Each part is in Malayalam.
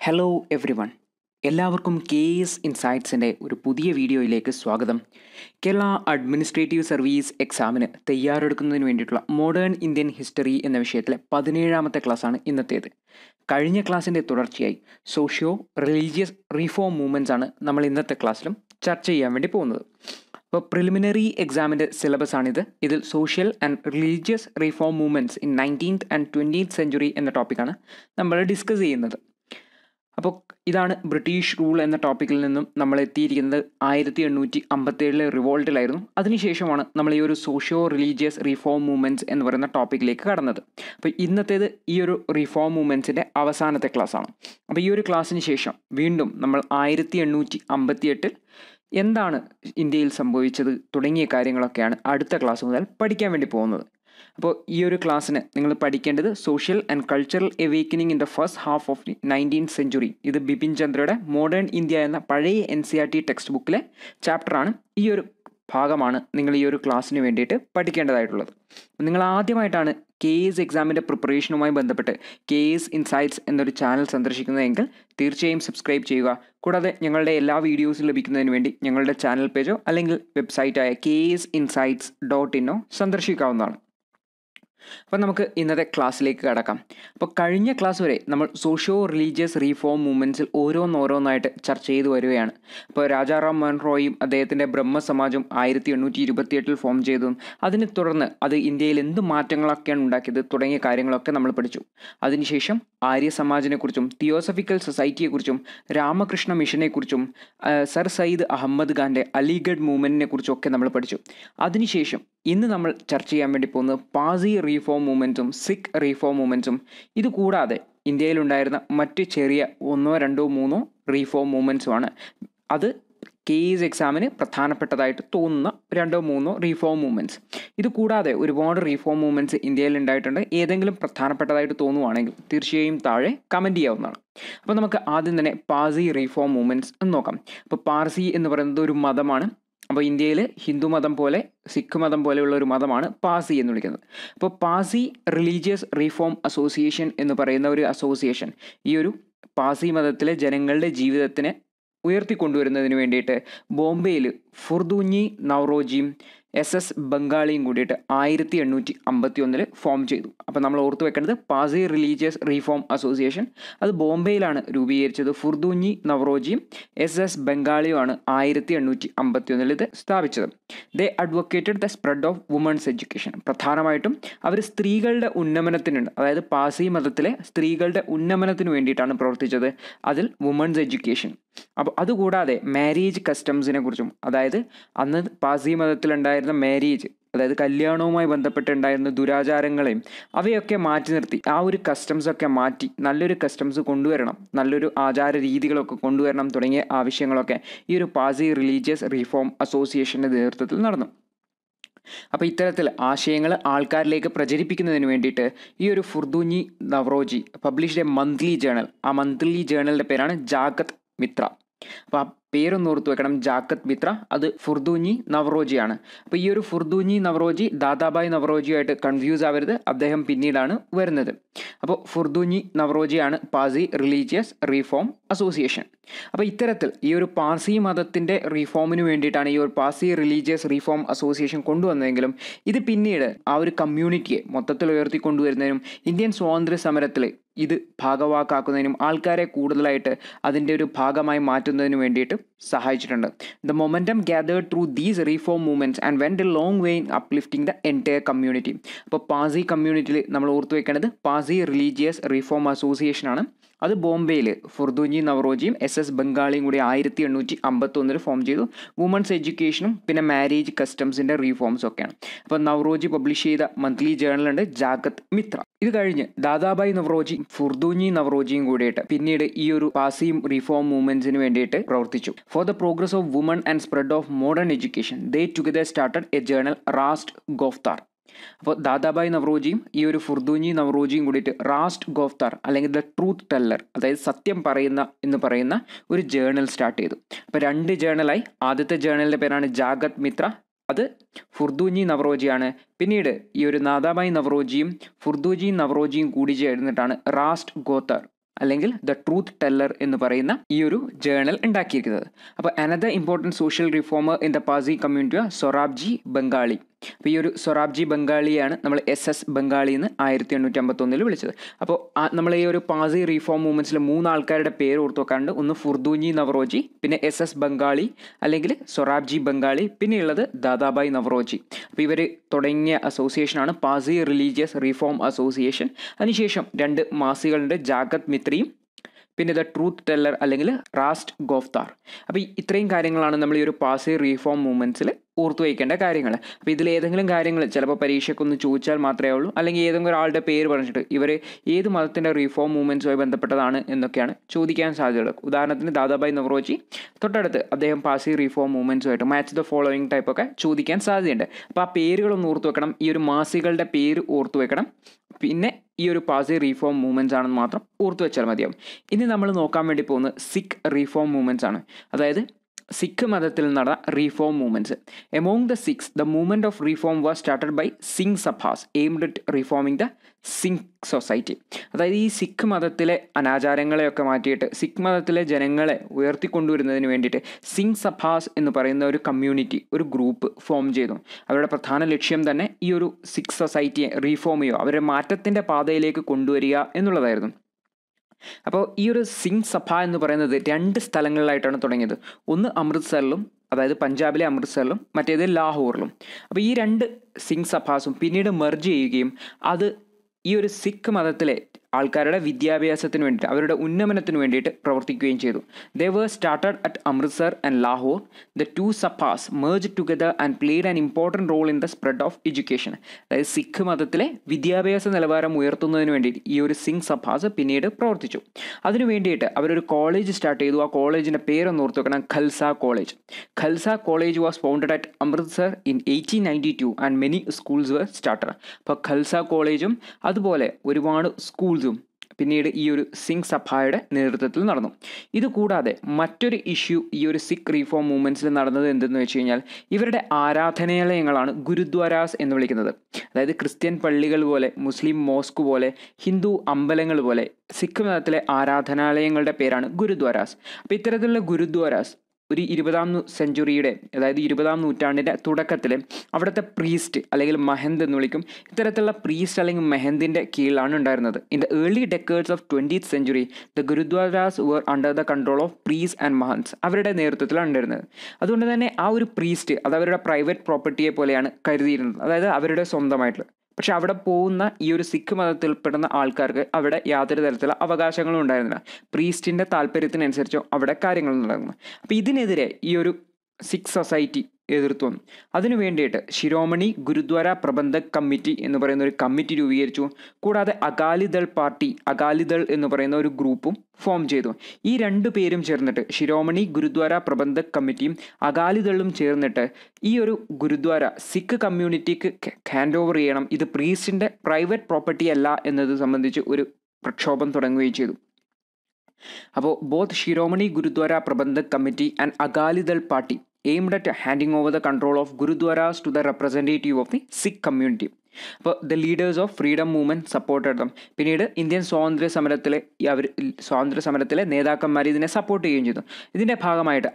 ഹലോ എവ്രി വൺ, എല്ലാവർക്കും KAS ഇൻസൈറ്റ്സിൻ്റെ ഒരു പുതിയ വീഡിയോയിലേക്ക് സ്വാഗതം. കേരള അഡ്മിനിസ്ട്രേറ്റീവ് സർവീസ് എക്സാമിന് തയ്യാറെടുക്കുന്നതിന് വേണ്ടിയിട്ടുള്ള മോഡേൺ ഇന്ത്യൻ ഹിസ്റ്ററി എന്ന വിഷയത്തിലെ 17ാമത്തെ ക്ലാസ്സാണ് ഇന്നത്തേത്. കഴിഞ്ഞ ക്ലാസ്സിൻ്റെ തുടർച്ചയായി സോഷ്യോ റിലീജിയസ് റീഫോം മൂവ്മെൻറ്റ്സ് ആണ് നമ്മൾ ഇന്നത്തെ ക്ലാസ്സിലും ചർച്ച ചെയ്യാൻ വേണ്ടി പോകുന്നത്. അപ്പോൾ പ്രിലിമിനറി എക്സാമിൻ്റെ സിലബസ് ആണിത്. ഇതിൽ social and religious reform movements in 19th and 20th century എന്ന ടോപ്പിക്കാണ് നമ്മൾ ഡിസ്കസ് ചെയ്യുന്നത്. അപ്പോൾ ഇതാണ് ബ്രിട്ടീഷ് റൂൾ എന്ന ടോപ്പിക്കിൽ നിന്നും നമ്മൾ എത്തിയിരിക്കുന്നത് 1857 റിവോൾട്ടിലായിരുന്നു. അതിനുശേഷമാണ് നമ്മൾ ഈ ഒരു സോഷ്യോ റിലീജിയസ് റീഫോം മൂവ്മെൻറ്റ്സ് എന്ന് പറയുന്ന ടോപ്പിക്കിലേക്ക് കടന്നത്. അപ്പോൾ ഇന്നത്തേത് ഈ ഒരു റീഫോം മൂവ്മെൻറ്റ്സിൻ്റെ അവസാനത്തെ ക്ലാസ്സാണ്. അപ്പോൾ ഈ ഒരു ക്ലാസ്സിന് ശേഷം വീണ്ടും നമ്മൾ 1858 എന്താണ് ഇന്ത്യയിൽ സംഭവിച്ചത് തുടങ്ങിയ കാര്യങ്ങളൊക്കെയാണ് അടുത്ത ക്ലാസ് മുതൽ പഠിക്കാൻ വേണ്ടി പോകുന്നത്. അപ്പോൾ ഈ ഒരു ക്ലാസ്സിന് നിങ്ങൾ പഠിക്കേണ്ടത് social and cultural awakening in the first half of 19th century. ഇത് ബിപിൻ ചന്ദ്രയുടെ മോഡേൺ ഇന്ത്യ എന്ന പഴയ NCERT ടെക്സ്റ്റ് ബുക്കിലെ ചാപ്റ്ററാണ്. ഈ ഒരു ഭാഗമാണ് നിങ്ങൾ ഈ ഒരു ക്ലാസ്സിന് വേണ്ടിയിട്ട് പഠിക്കേണ്ടതായിട്ടുള്ളത്. നിങ്ങൾ ആദ്യമായിട്ടാണ് KAS എക്സാമിൻ്റെ പ്രിപ്പറേഷനുമായി ബന്ധപ്പെട്ട് KAS ഇൻസൈറ്റ്സ് എന്നൊരു ചാനൽ സന്ദർശിക്കുന്നതെങ്കിൽ തീർച്ചയായും സബ്സ്ക്രൈബ് ചെയ്യുക. കൂടാതെ ഞങ്ങളുടെ എല്ലാ വീഡിയോസും ലഭിക്കുന്നതിന് വേണ്ടി ഞങ്ങളുടെ ചാനൽ പേജോ അല്ലെങ്കിൽ വെബ്സൈറ്റായ kasinsights.in സന്ദർശിക്കാവുന്നതാണ്. അപ്പോൾ നമുക്ക് ഇന്നത്തെ ക്ലാസ്സിലേക്ക് കടക്കാം. അപ്പോൾ കഴിഞ്ഞ ക്ലാസ് വരെ നമ്മൾ സോഷ്യോ റിലീജിയസ് റീഫോം മൂവ്മെൻറ്റ്സിൽ ഓരോന്നോരോന്നായിട്ട് ചർച്ച ചെയ്തു വരികയാണ്. അപ്പോൾ രാജാറാം മോഹൻ റോയും അദ്ദേഹത്തിൻ്റെ ബ്രഹ്മസമാജം 1828 ഫോം ചെയ്തതും അതിനെ തുടർന്ന് അത് ഇന്ത്യയിൽ എന്ത് മാറ്റങ്ങളൊക്കെയാണ് ഉണ്ടാക്കിയത് തുടങ്ങിയ കാര്യങ്ങളൊക്കെ നമ്മൾ പഠിച്ചു. അതിനുശേഷം ആര്യ സമാജിനെക്കുറിച്ചും തിയോസഫിക്കൽ സൊസൈറ്റിയെക്കുറിച്ചും രാമകൃഷ്ണ മിഷനെക്കുറിച്ചും സർ സയ്യിദ് അഹമ്മദ് ഖാൻ്റെ അലിഗഡ് മൂവ്മെൻറ്റിനെ കുറിച്ചും ഒക്കെ നമ്മൾ പഠിച്ചു. അതിനുശേഷം ഇന്ന് നമ്മൾ ചർച്ച ചെയ്യാൻ വേണ്ടി പോകുന്നത് പാസി റീഫോം മൂവ്മെൻറ്റ്സും സിഖ് റീഫോം മൂവ്മെൻറ്റ്സും ഇതുകൂടാതെ ഇന്ത്യയിലുണ്ടായിരുന്ന മറ്റ് ചെറിയ 1, 2, 3 റീഫോം മൂവ്മെൻറ്റ്സുമാണ്. അത് KAS എക്സാമിന് പ്രധാനപ്പെട്ടതായിട്ട് തോന്നുന്ന 2, 3 റീഫോം മൂവ്മെൻറ്റ്സ്. ഇത് കൂടാതെ ഒരുപാട് റീഫോം മൂവ്മെൻറ്റ്സ് ഇന്ത്യയിൽ ഉണ്ടായിട്ടുണ്ട്. ഏതെങ്കിലും പ്രധാനപ്പെട്ടതായിട്ട് തോന്നുവാണെങ്കിൽ തീർച്ചയായും താഴെ കമൻറ്റ് ചെയ്യാവുന്നതാണ്. അപ്പോൾ നമുക്ക് ആദ്യം തന്നെ പാസി റീഫോം മൂവ്മെൻറ്റ്സ് എന്ന് നോക്കാം. അപ്പോൾ പാർസി എന്ന് പറയുന്നത് ഒരു മതമാണ്. അപ്പോൾ ഇന്ത്യയിൽ ഹിന്ദു മതം പോലെ സിഖ് മതം പോലെയുള്ള ഒരു മതമാണ് പാസി എന്ന് വിളിക്കുന്നത്. അപ്പോൾ പാസി റിലീജിയസ് റീഫോം അസോസിയേഷൻ എന്ന് പറയുന്ന ഒരു അസോസിയേഷൻ ഈ ഒരു പാസി മതത്തിലെ ജനങ്ങളുടെ ജീവിതത്തിനെ ഉയർത്തിക്കൊണ്ടുവരുന്നതിന് വേണ്ടിയിട്ട് ബോംബെയിൽ ഫുർദൂഞ്ഞി നവറോജിയും SS ബംഗാളിയും കൂടിയിട്ട് 1851 ഫോം ചെയ്തു. അപ്പോൾ നമ്മൾ ഓർത്തു വെക്കേണ്ടത് പാസി റിലീജിയസ് റീഫോം അസോസിയേഷൻ അത് ബോംബെയിലാണ് രൂപീകരിച്ചത്. ഫുർദൂഞ്ഞി നവറോജിയും SS ബംഗാളിയുമാണ് 1851 ഇത് സ്ഥാപിച്ചത്. They advocated the spread of women's education. പ്രധാനമായിട്ടും അവർ സ്ത്രീകളുടെ ഉന്നമനത്തിനുണ്ട്, അതായത് പാസി മതത്തിലെ സ്ത്രീകളുടെ ഉന്നമനത്തിന് വേണ്ടിയിട്ടാണ് പ്രവർത്തിച്ചത്. അതിൽ വുമൺസ് എഡ്യൂക്കേഷൻ. അപ്പോൾ അതുകൂടാതെ മാരേജ് കസ്റ്റംസിനെ കുറിച്ചും, അതായത് അന്ന് പാസി മതത്തിലുണ്ടായിരുന്ന മാരേജ്, അതായത് കല്യാണവുമായി ബന്ധപ്പെട്ടുണ്ടായിരുന്ന ദുരാചാരങ്ങളെയും അവയൊക്കെ മാറ്റി നിർത്തി ആ ഒരു കസ്റ്റംസൊക്കെ മാറ്റി നല്ലൊരു കസ്റ്റംസ് കൊണ്ടുവരണം, നല്ലൊരു ആചാര രീതികളൊക്കെ കൊണ്ടുവരണം തുടങ്ങിയ ആവശ്യങ്ങളൊക്കെ ഈ ഒരു പാസി റിലീജിയസ് റീഫോം അസോസിയേഷൻ്റെ നേതൃത്വത്തിൽ നടന്നു. അപ്പോൾ ഇത്തരത്തിൽ ആശയങ്ങൾ ആൾക്കാരിലേക്ക് പ്രചരിപ്പിക്കുന്നതിന് വേണ്ടിയിട്ട് ഈ ഒരു Furdoonji Naoroji published a monthly journal. ആ മന്ത്ലി ജേണലിൻ്റെ പേരാണ് ജാഗത് മിത്ര. അപ്പോൾ ആ പേരൊന്ന് ഓർത്തു വെക്കണം, ജാഗത് മിത്ര. അത് ഫുർദൂഞ്ഞി നവറോജിയാണ്. അപ്പോൾ ഈ ഒരു ഫുർദൂഞ്ഞി നവറോജി ദാദാബായ് നവറോജിയായിട്ട് കൺഫ്യൂസ് ആവരുത്, അദ്ദേഹം പിന്നീടാണ് വരുന്നത്. അപ്പോൾ ഫുർദൂഞ്ഞി നവറോജിയാണ് പാസി റിലീജിയസ് റീഫോം അസോസിയേഷൻ. അപ്പോൾ ഇത്തരത്തിൽ ഈ ഒരു പാർസി മതത്തിൻ്റെ റീഫോമിന് വേണ്ടിയിട്ടാണ് ഈ ഒരു പാസി റിലീജിയസ് റീഫോം അസോസിയേഷൻ കൊണ്ടുവന്നതെങ്കിലും ഇത് പിന്നീട് ആ ഒരു കമ്മ്യൂണിറ്റിയെ മൊത്തത്തിൽ ഉയർത്തിക്കൊണ്ടുവരുന്നതിനും ഇന്ത്യൻ സ്വാതന്ത്ര്യ സമരത്തിൽ ഇത് ഭാഗവാക്കാക്കുന്നതിനും ആൾക്കാരെ കൂടുതലായിട്ട് അതിൻ്റെ ഒരു ഭാഗമായി മാറ്റുന്നതിന് വേണ്ടിയിട്ട് സഹായിച്ചിട്ടുണ്ട്. The momentum gathered through these reform movements and went a long way in uplifting the entire community. അപ്പോൾ പാസി കമ്മ്യൂണിറ്റിയിൽ നമ്മൾ ഓർത്തു വെക്കേണ്ടത് പാസി റിലീജിയസ് റീഫോം അസോസിയേഷനാണ്. അത് ബോംബെയിൽ ഫുർദൂഞ്ഞി നവറോജിയും SS ബംഗാളിയും കൂടി 1851 ഫോം ചെയ്തു. വുമൺസ് എഡ്യൂക്കേഷനും പിന്നെ മാരേജ് കസ്റ്റംസിൻ്റെ റീഫോംസും ഒക്കെയാണ്. അപ്പോൾ നവറോജി പബ്ലിഷ് ചെയ്ത മന്ത്ലി ജേണലുണ്ട് ജാഗത് മിത്ര. ഇത് കഴിഞ്ഞ് ദാദാബായ് നവറോജി ഫുർദൂഞ്ഞി നവറോജിയും കൂടിയിട്ട് പിന്നീട് ഈ ഒരു പാസി റീഫോം മൂവ്മെൻറ്റ്സിന് വേണ്ടിയിട്ട് പ്രവർത്തിച്ചു. For the progress of woman and spread of modern education they together started a journal Rast Goftar. അപ്പോൾ ദാദാബായ് നവറോജിയും ഈ ഒരു ഫുർദൂഞ്ഞി നവറോജിയും കൂടിയിട്ട് റാസ്റ്റ് ഗോഫ്താർ അല്ലെങ്കിൽ ദ ട്രൂത്ത് ടെല്ലർ, അതായത് സത്യം പറയുന്ന എന്ന് പറയുന്ന ഒരു ജേണൽ സ്റ്റാർട്ട് ചെയ്തു. അപ്പോൾ 2 ജേണലായി. ആദ്യത്തെ ജേണലിൻ്റെ പേരാണ് ജാഗത് മിത്ര, അത് ഫുർദൂഞ്ഞി നവറോജിയാണ്. പിന്നീട് ഈ ഒരു ദാദാബായ് നവറോജിയും ഫുർദൂജി നവറോജിയും കൂടി ചേർന്നിട്ടാണ് റാസ്റ്റ് ഗോത്തർ അല്ലെങ്കിൽ ദ ട്രൂത്ത് ടെല്ലർ എന്ന് പറയുന്ന ഈ ഒരു ജേണൽ ഉണ്ടാക്കിയിരിക്കുന്നത്. അപ്പോൾ another important social reformer in the Parsi community Sorabji Bengali. അപ്പോൾ ഈ ഒരു സൊറാബ്ജി ബംഗാളിയാണ് നമ്മൾ SS ബംഗാളി എന്ന് 1851 വിളിച്ചത്. അപ്പോൾ നമ്മൾ ഈ ഒരു പാസി റീഫോം മൂവ്മെൻറ്റ്സിൽ 3 ആൾക്കാരുടെ പേര് ഓർത്ത് വെക്കാറുണ്ട്. ഒന്ന് ഫുർദൂജി നവറോജി, പിന്നെ SS ബംഗാളി അല്ലെങ്കിൽ സൊറാബ്ജി ബംഗാളി, പിന്നെയുള്ളത് ദാദാബായ് നവറോജി. അപ്പോൾ ഇവർ തുടങ്ങിയ അസോസിയേഷനാണ് പാസി റിലീജിയസ് റീഫോം അസോസിയേഷൻ. അതിനുശേഷം 2 മാസികളുണ്ട്, ജാഗത് മിത്രിയും പിന്നെ ദ ട്രൂത്ത് ടെല്ലർ അല്ലെങ്കിൽ റാസ്റ്റ് ഗോഫ്താർ. അപ്പോൾ ഇത്രയും കാര്യങ്ങളാണ് നമ്മൾ ഈ ഒരു പാസി റീഫോം മൂവ്മെൻറ്റ്സിൽ ഓർത്തു വയ്ക്കേണ്ട കാര്യങ്ങൾ. അപ്പോൾ ഇതിൽ ഏതെങ്കിലും കാര്യങ്ങൾ ചിലപ്പോൾ പരീക്ഷയ്ക്കൊന്ന് ചോദിച്ചാൽ മാത്രമേ ഉള്ളൂ, അല്ലെങ്കിൽ ഏതെങ്കിലും ഒരാളുടെ പേര് പറഞ്ഞിട്ട് ഇവർ ഏത് മതത്തിൻ്റെ റീഫോം മൂവ്മെൻറ്റ്സുമായി ബന്ധപ്പെട്ടതാണ് എന്നൊക്കെയാണ് ചോദിക്കാൻ സാധ്യതയുള്ളത്. ഉദാഹരണത്തിന് ദാദാബായ് നവറോജി, തൊട്ടടുത്ത് അദ്ദേഹം പാസി റീഫോം മൂവ്മെൻറ്റ്സുമായിട്ട് മാച്ച് ദ ഫോളോയിങ് ടൈപ്പൊക്കെ ചോദിക്കാൻ സാധ്യതയുണ്ട്. അപ്പോൾ ആ പേരുകളൊന്ന് ഓർത്തു വെക്കണം, ഈ ഒരു മാസികളുടെ പേര് ഓർത്തു വെക്കണം, പിന്നെ ഈ ഒരു പാസി റീഫോം മൂവ്മെൻറ്റ്സ് ആണെന്ന് മാത്രം ഓർത്തു വെച്ചാൽ മതിയാവും. ഇനി നമ്മൾ നോക്കാൻ വേണ്ടി പോകുന്നത് സിഖ് റീഫോം മൂവ്മെൻറ്റ്സ് ആണ്. അതായത് സിഖ് മതത്തിൽ നടന്ന reform movements. Among the Sikhs the movement of reform was started by Singh Sabhas aimed at reforming the Sikh society. അതായത് ഈ സിഖ് മതത്തിലെ അനാചാരങ്ങളെയൊക്കെ മാറ്റിയിട്ട് സിഖ് മതത്തിലെ ജനങ്ങളെ ഉയർത്തിക്കൊണ്ടുവരുന്നതിന് വേണ്ടിയിട്ട് സിംഗ് സഭാസ് എന്ന് പറയുന്ന ഒരു കമ്മ്യൂണിറ്റി, ഒരു ഗ്രൂപ്പ് ഫോം ചെയ്തു. അവരുടെ പ്രധാന ലക്ഷ്യം തന്നെ ഈ ഒരു സിഖ് സൊസൈറ്റിയെ റീഫോം ചെയ്യുക, അവരുടെ മാറ്റത്തിൻ്റെ പാതയിലേക്ക് കൊണ്ടുവരിക എന്നുള്ളതായിരുന്നു. അപ്പോൾ ഈ ഒരു സിംഗ് സഭ എന്ന് പറയുന്നത് 2 സ്ഥലങ്ങളിലായിട്ടാണ് തുടങ്ങിയത്. ഒന്ന് അമൃത്സറിലും, അതായത് പഞ്ചാബിലെ അമൃത്സറിലും, മറ്റേത് ലാഹോറിലും. അപ്പോൾ ഈ 2 സിംഗ് സഭാസും പിന്നീട് മെർജ് ചെയ്യുകയും അത് ഈ ഒരു സിഖ് മതത്തിലെ ആൾക്കാരുടെ വിദ്യാഭ്യാസത്തിന് വേണ്ടിയിട്ട്, അവരുടെ ഉന്നമനത്തിന് വേണ്ടിയിട്ട് പ്രവർത്തിക്കുകയും ചെയ്തു. They were started at Amritsar and Lahore. The 2 Sabhas merge together and played an important role in the spread of education. അതായത് സിഖ് മതത്തിലെ വിദ്യാഭ്യാസ നിലവാരം ഉയർത്തുന്നതിന് വേണ്ടിയിട്ട് ഈ ഒരു സിംഗ് സഭാസ് പിന്നീട് പ്രവർത്തിച്ചു. അതിനു വേണ്ടിയിട്ട് അവരൊരു കോളേജ് സ്റ്റാർട്ട് ചെയ്തു. ആ കോളേജിൻ്റെ പേരൊന്ന് ഓർത്ത് വെക്കണം, Khalsa college. Khalsa college was founded at Amritsar in 1892 and many schools were started. അപ്പോൾ ഖൽസ കോളേജും അതുപോലെ ഒരുപാട് സ്കൂൾസും പിന്നീട് ഈ ഒരു സിംഗ് സഭയുടെ നേതൃത്വത്തിൽ നടന്നു. ഇതുകൂടാതെ മറ്റൊരു ഇഷ്യൂ ഈ ഒരു സിഖ് റീഫോം മൂവ്മെൻറ്റ്സിൽ നടന്നത് എന്തെന്ന് വെച്ച് കഴിഞ്ഞാൽ ഇവരുടെ ആരാധനാലയങ്ങളാണ് ഗുരുദ്വാരാസ് എന്ന് വിളിക്കുന്നത്. അതായത് ക്രിസ്ത്യൻ പള്ളികൾ പോലെ, മുസ്ലിം മോസ്ക് പോലെ, ഹിന്ദു അമ്പലങ്ങൾ പോലെ സിഖ് മതത്തിലെ ആരാധനാലയങ്ങളുടെ പേരാണ് ഗുരുദ്വാരാസ്. അപ്പോൾ ഇത്തരത്തിലുള്ള ഗുരുദ്വാരാസ് ഒരു 20ാം സെഞ്ചുറിയുടെ, അതായത് 20ാം നൂറ്റാണ്ടിൻ്റെ തുടക്കത്തിൽ അവിടുത്തെ പ്രീസ്റ്റ് അല്ലെങ്കിൽ മഹന്ത് എന്ന് വിളിക്കും, ഇത്തരത്തിലുള്ള പ്രീസ്റ്റ് അല്ലെങ്കിൽ മെഹന്തിൻ്റെ കീഴിലാണ് ഉണ്ടായിരുന്നത്. In the early decades of 20th century the gurdwaras were under the control of priests and mahants. അവരുടെ നേതൃത്വത്തിലാണ് ഉണ്ടായിരുന്നത്. അതുകൊണ്ട് തന്നെ ആ ഒരു പ്രീസ്റ്റ് അത് അവരുടെ പ്രൈവറ്റ് പ്രോപ്പർട്ടിയെ പോലെയാണ് കരുതിയിരുന്നത്, അതായത് അവരുടെ സ്വന്തമായിട്ടുള്ള. പക്ഷെ അവിടെ പോകുന്ന ഈ ഒരു സിഖ് മതത്തിൽപ്പെടുന്ന ആൾക്കാർക്ക് അവിടെ യാതൊരു തരത്തിലുള്ള അവകാശങ്ങളും ഉണ്ടായിരുന്നില്ല. പ്രീസ്റ്റിൻ്റെ താല്പര്യത്തിനനുസരിച്ചോ അവിടെ കാര്യങ്ങൾ നടക്കുന്നു. അപ്പോൾ ഇതിനെതിരെ ഈ ഒരു സിഖ് സൊസൈറ്റി എതിർത്തു വന്നു. അതിനു വേണ്ടിയിട്ട് ശിരോമണി ഗുരുദ്വാര പ്രബന്ധക് കമ്മിറ്റി എന്ന് പറയുന്ന ഒരു കമ്മിറ്റി രൂപീകരിച്ചു. കൂടാതെ അകാലിദൾ പാർട്ടി, അകാലിദൾ എന്ന് പറയുന്ന ഒരു ഗ്രൂപ്പും ഫോം ചെയ്തു. ഈ 2 പേരും ചേർന്നിട്ട്, ശിരോമണി ഗുരുദ്വാര പ്രബന്ധക് കമ്മിറ്റിയും അകാലിദളും ചേർന്നിട്ട് ഈ ഒരു ഗുരുദ്വാര സിഖ് കമ്മ്യൂണിറ്റിക്ക് ഹാൻഡ് ഓവർ ചെയ്യണം, ഇത് പ്രീസ്റ്റിൻ്റെ പ്രൈവറ്റ് പ്രോപ്പർട്ടി അല്ല എന്നത് സംബന്ധിച്ച് ഒരു പ്രക്ഷോഭം തുടങ്ങുകയും ചെയ്തു. അപ്പോൾ both Shiromani Gurdwara Prabandhak committee and Akali Dal party aimed at handing over the control of gurudwaras to the representative of the Sikh community. അപ്പോൾ the leaders of freedom movement supported them. പിന്നീട് ഇന്ത്യൻ സ്വാതന്ത്ര്യ സമരത്തിലെ നേതാക്കന്മാർ ഇതിനെ സപ്പോർട്ട് ചെയ്യുകയും ചെയ്തു. ഇതിൻ്റെ ഭാഗമായിട്ട്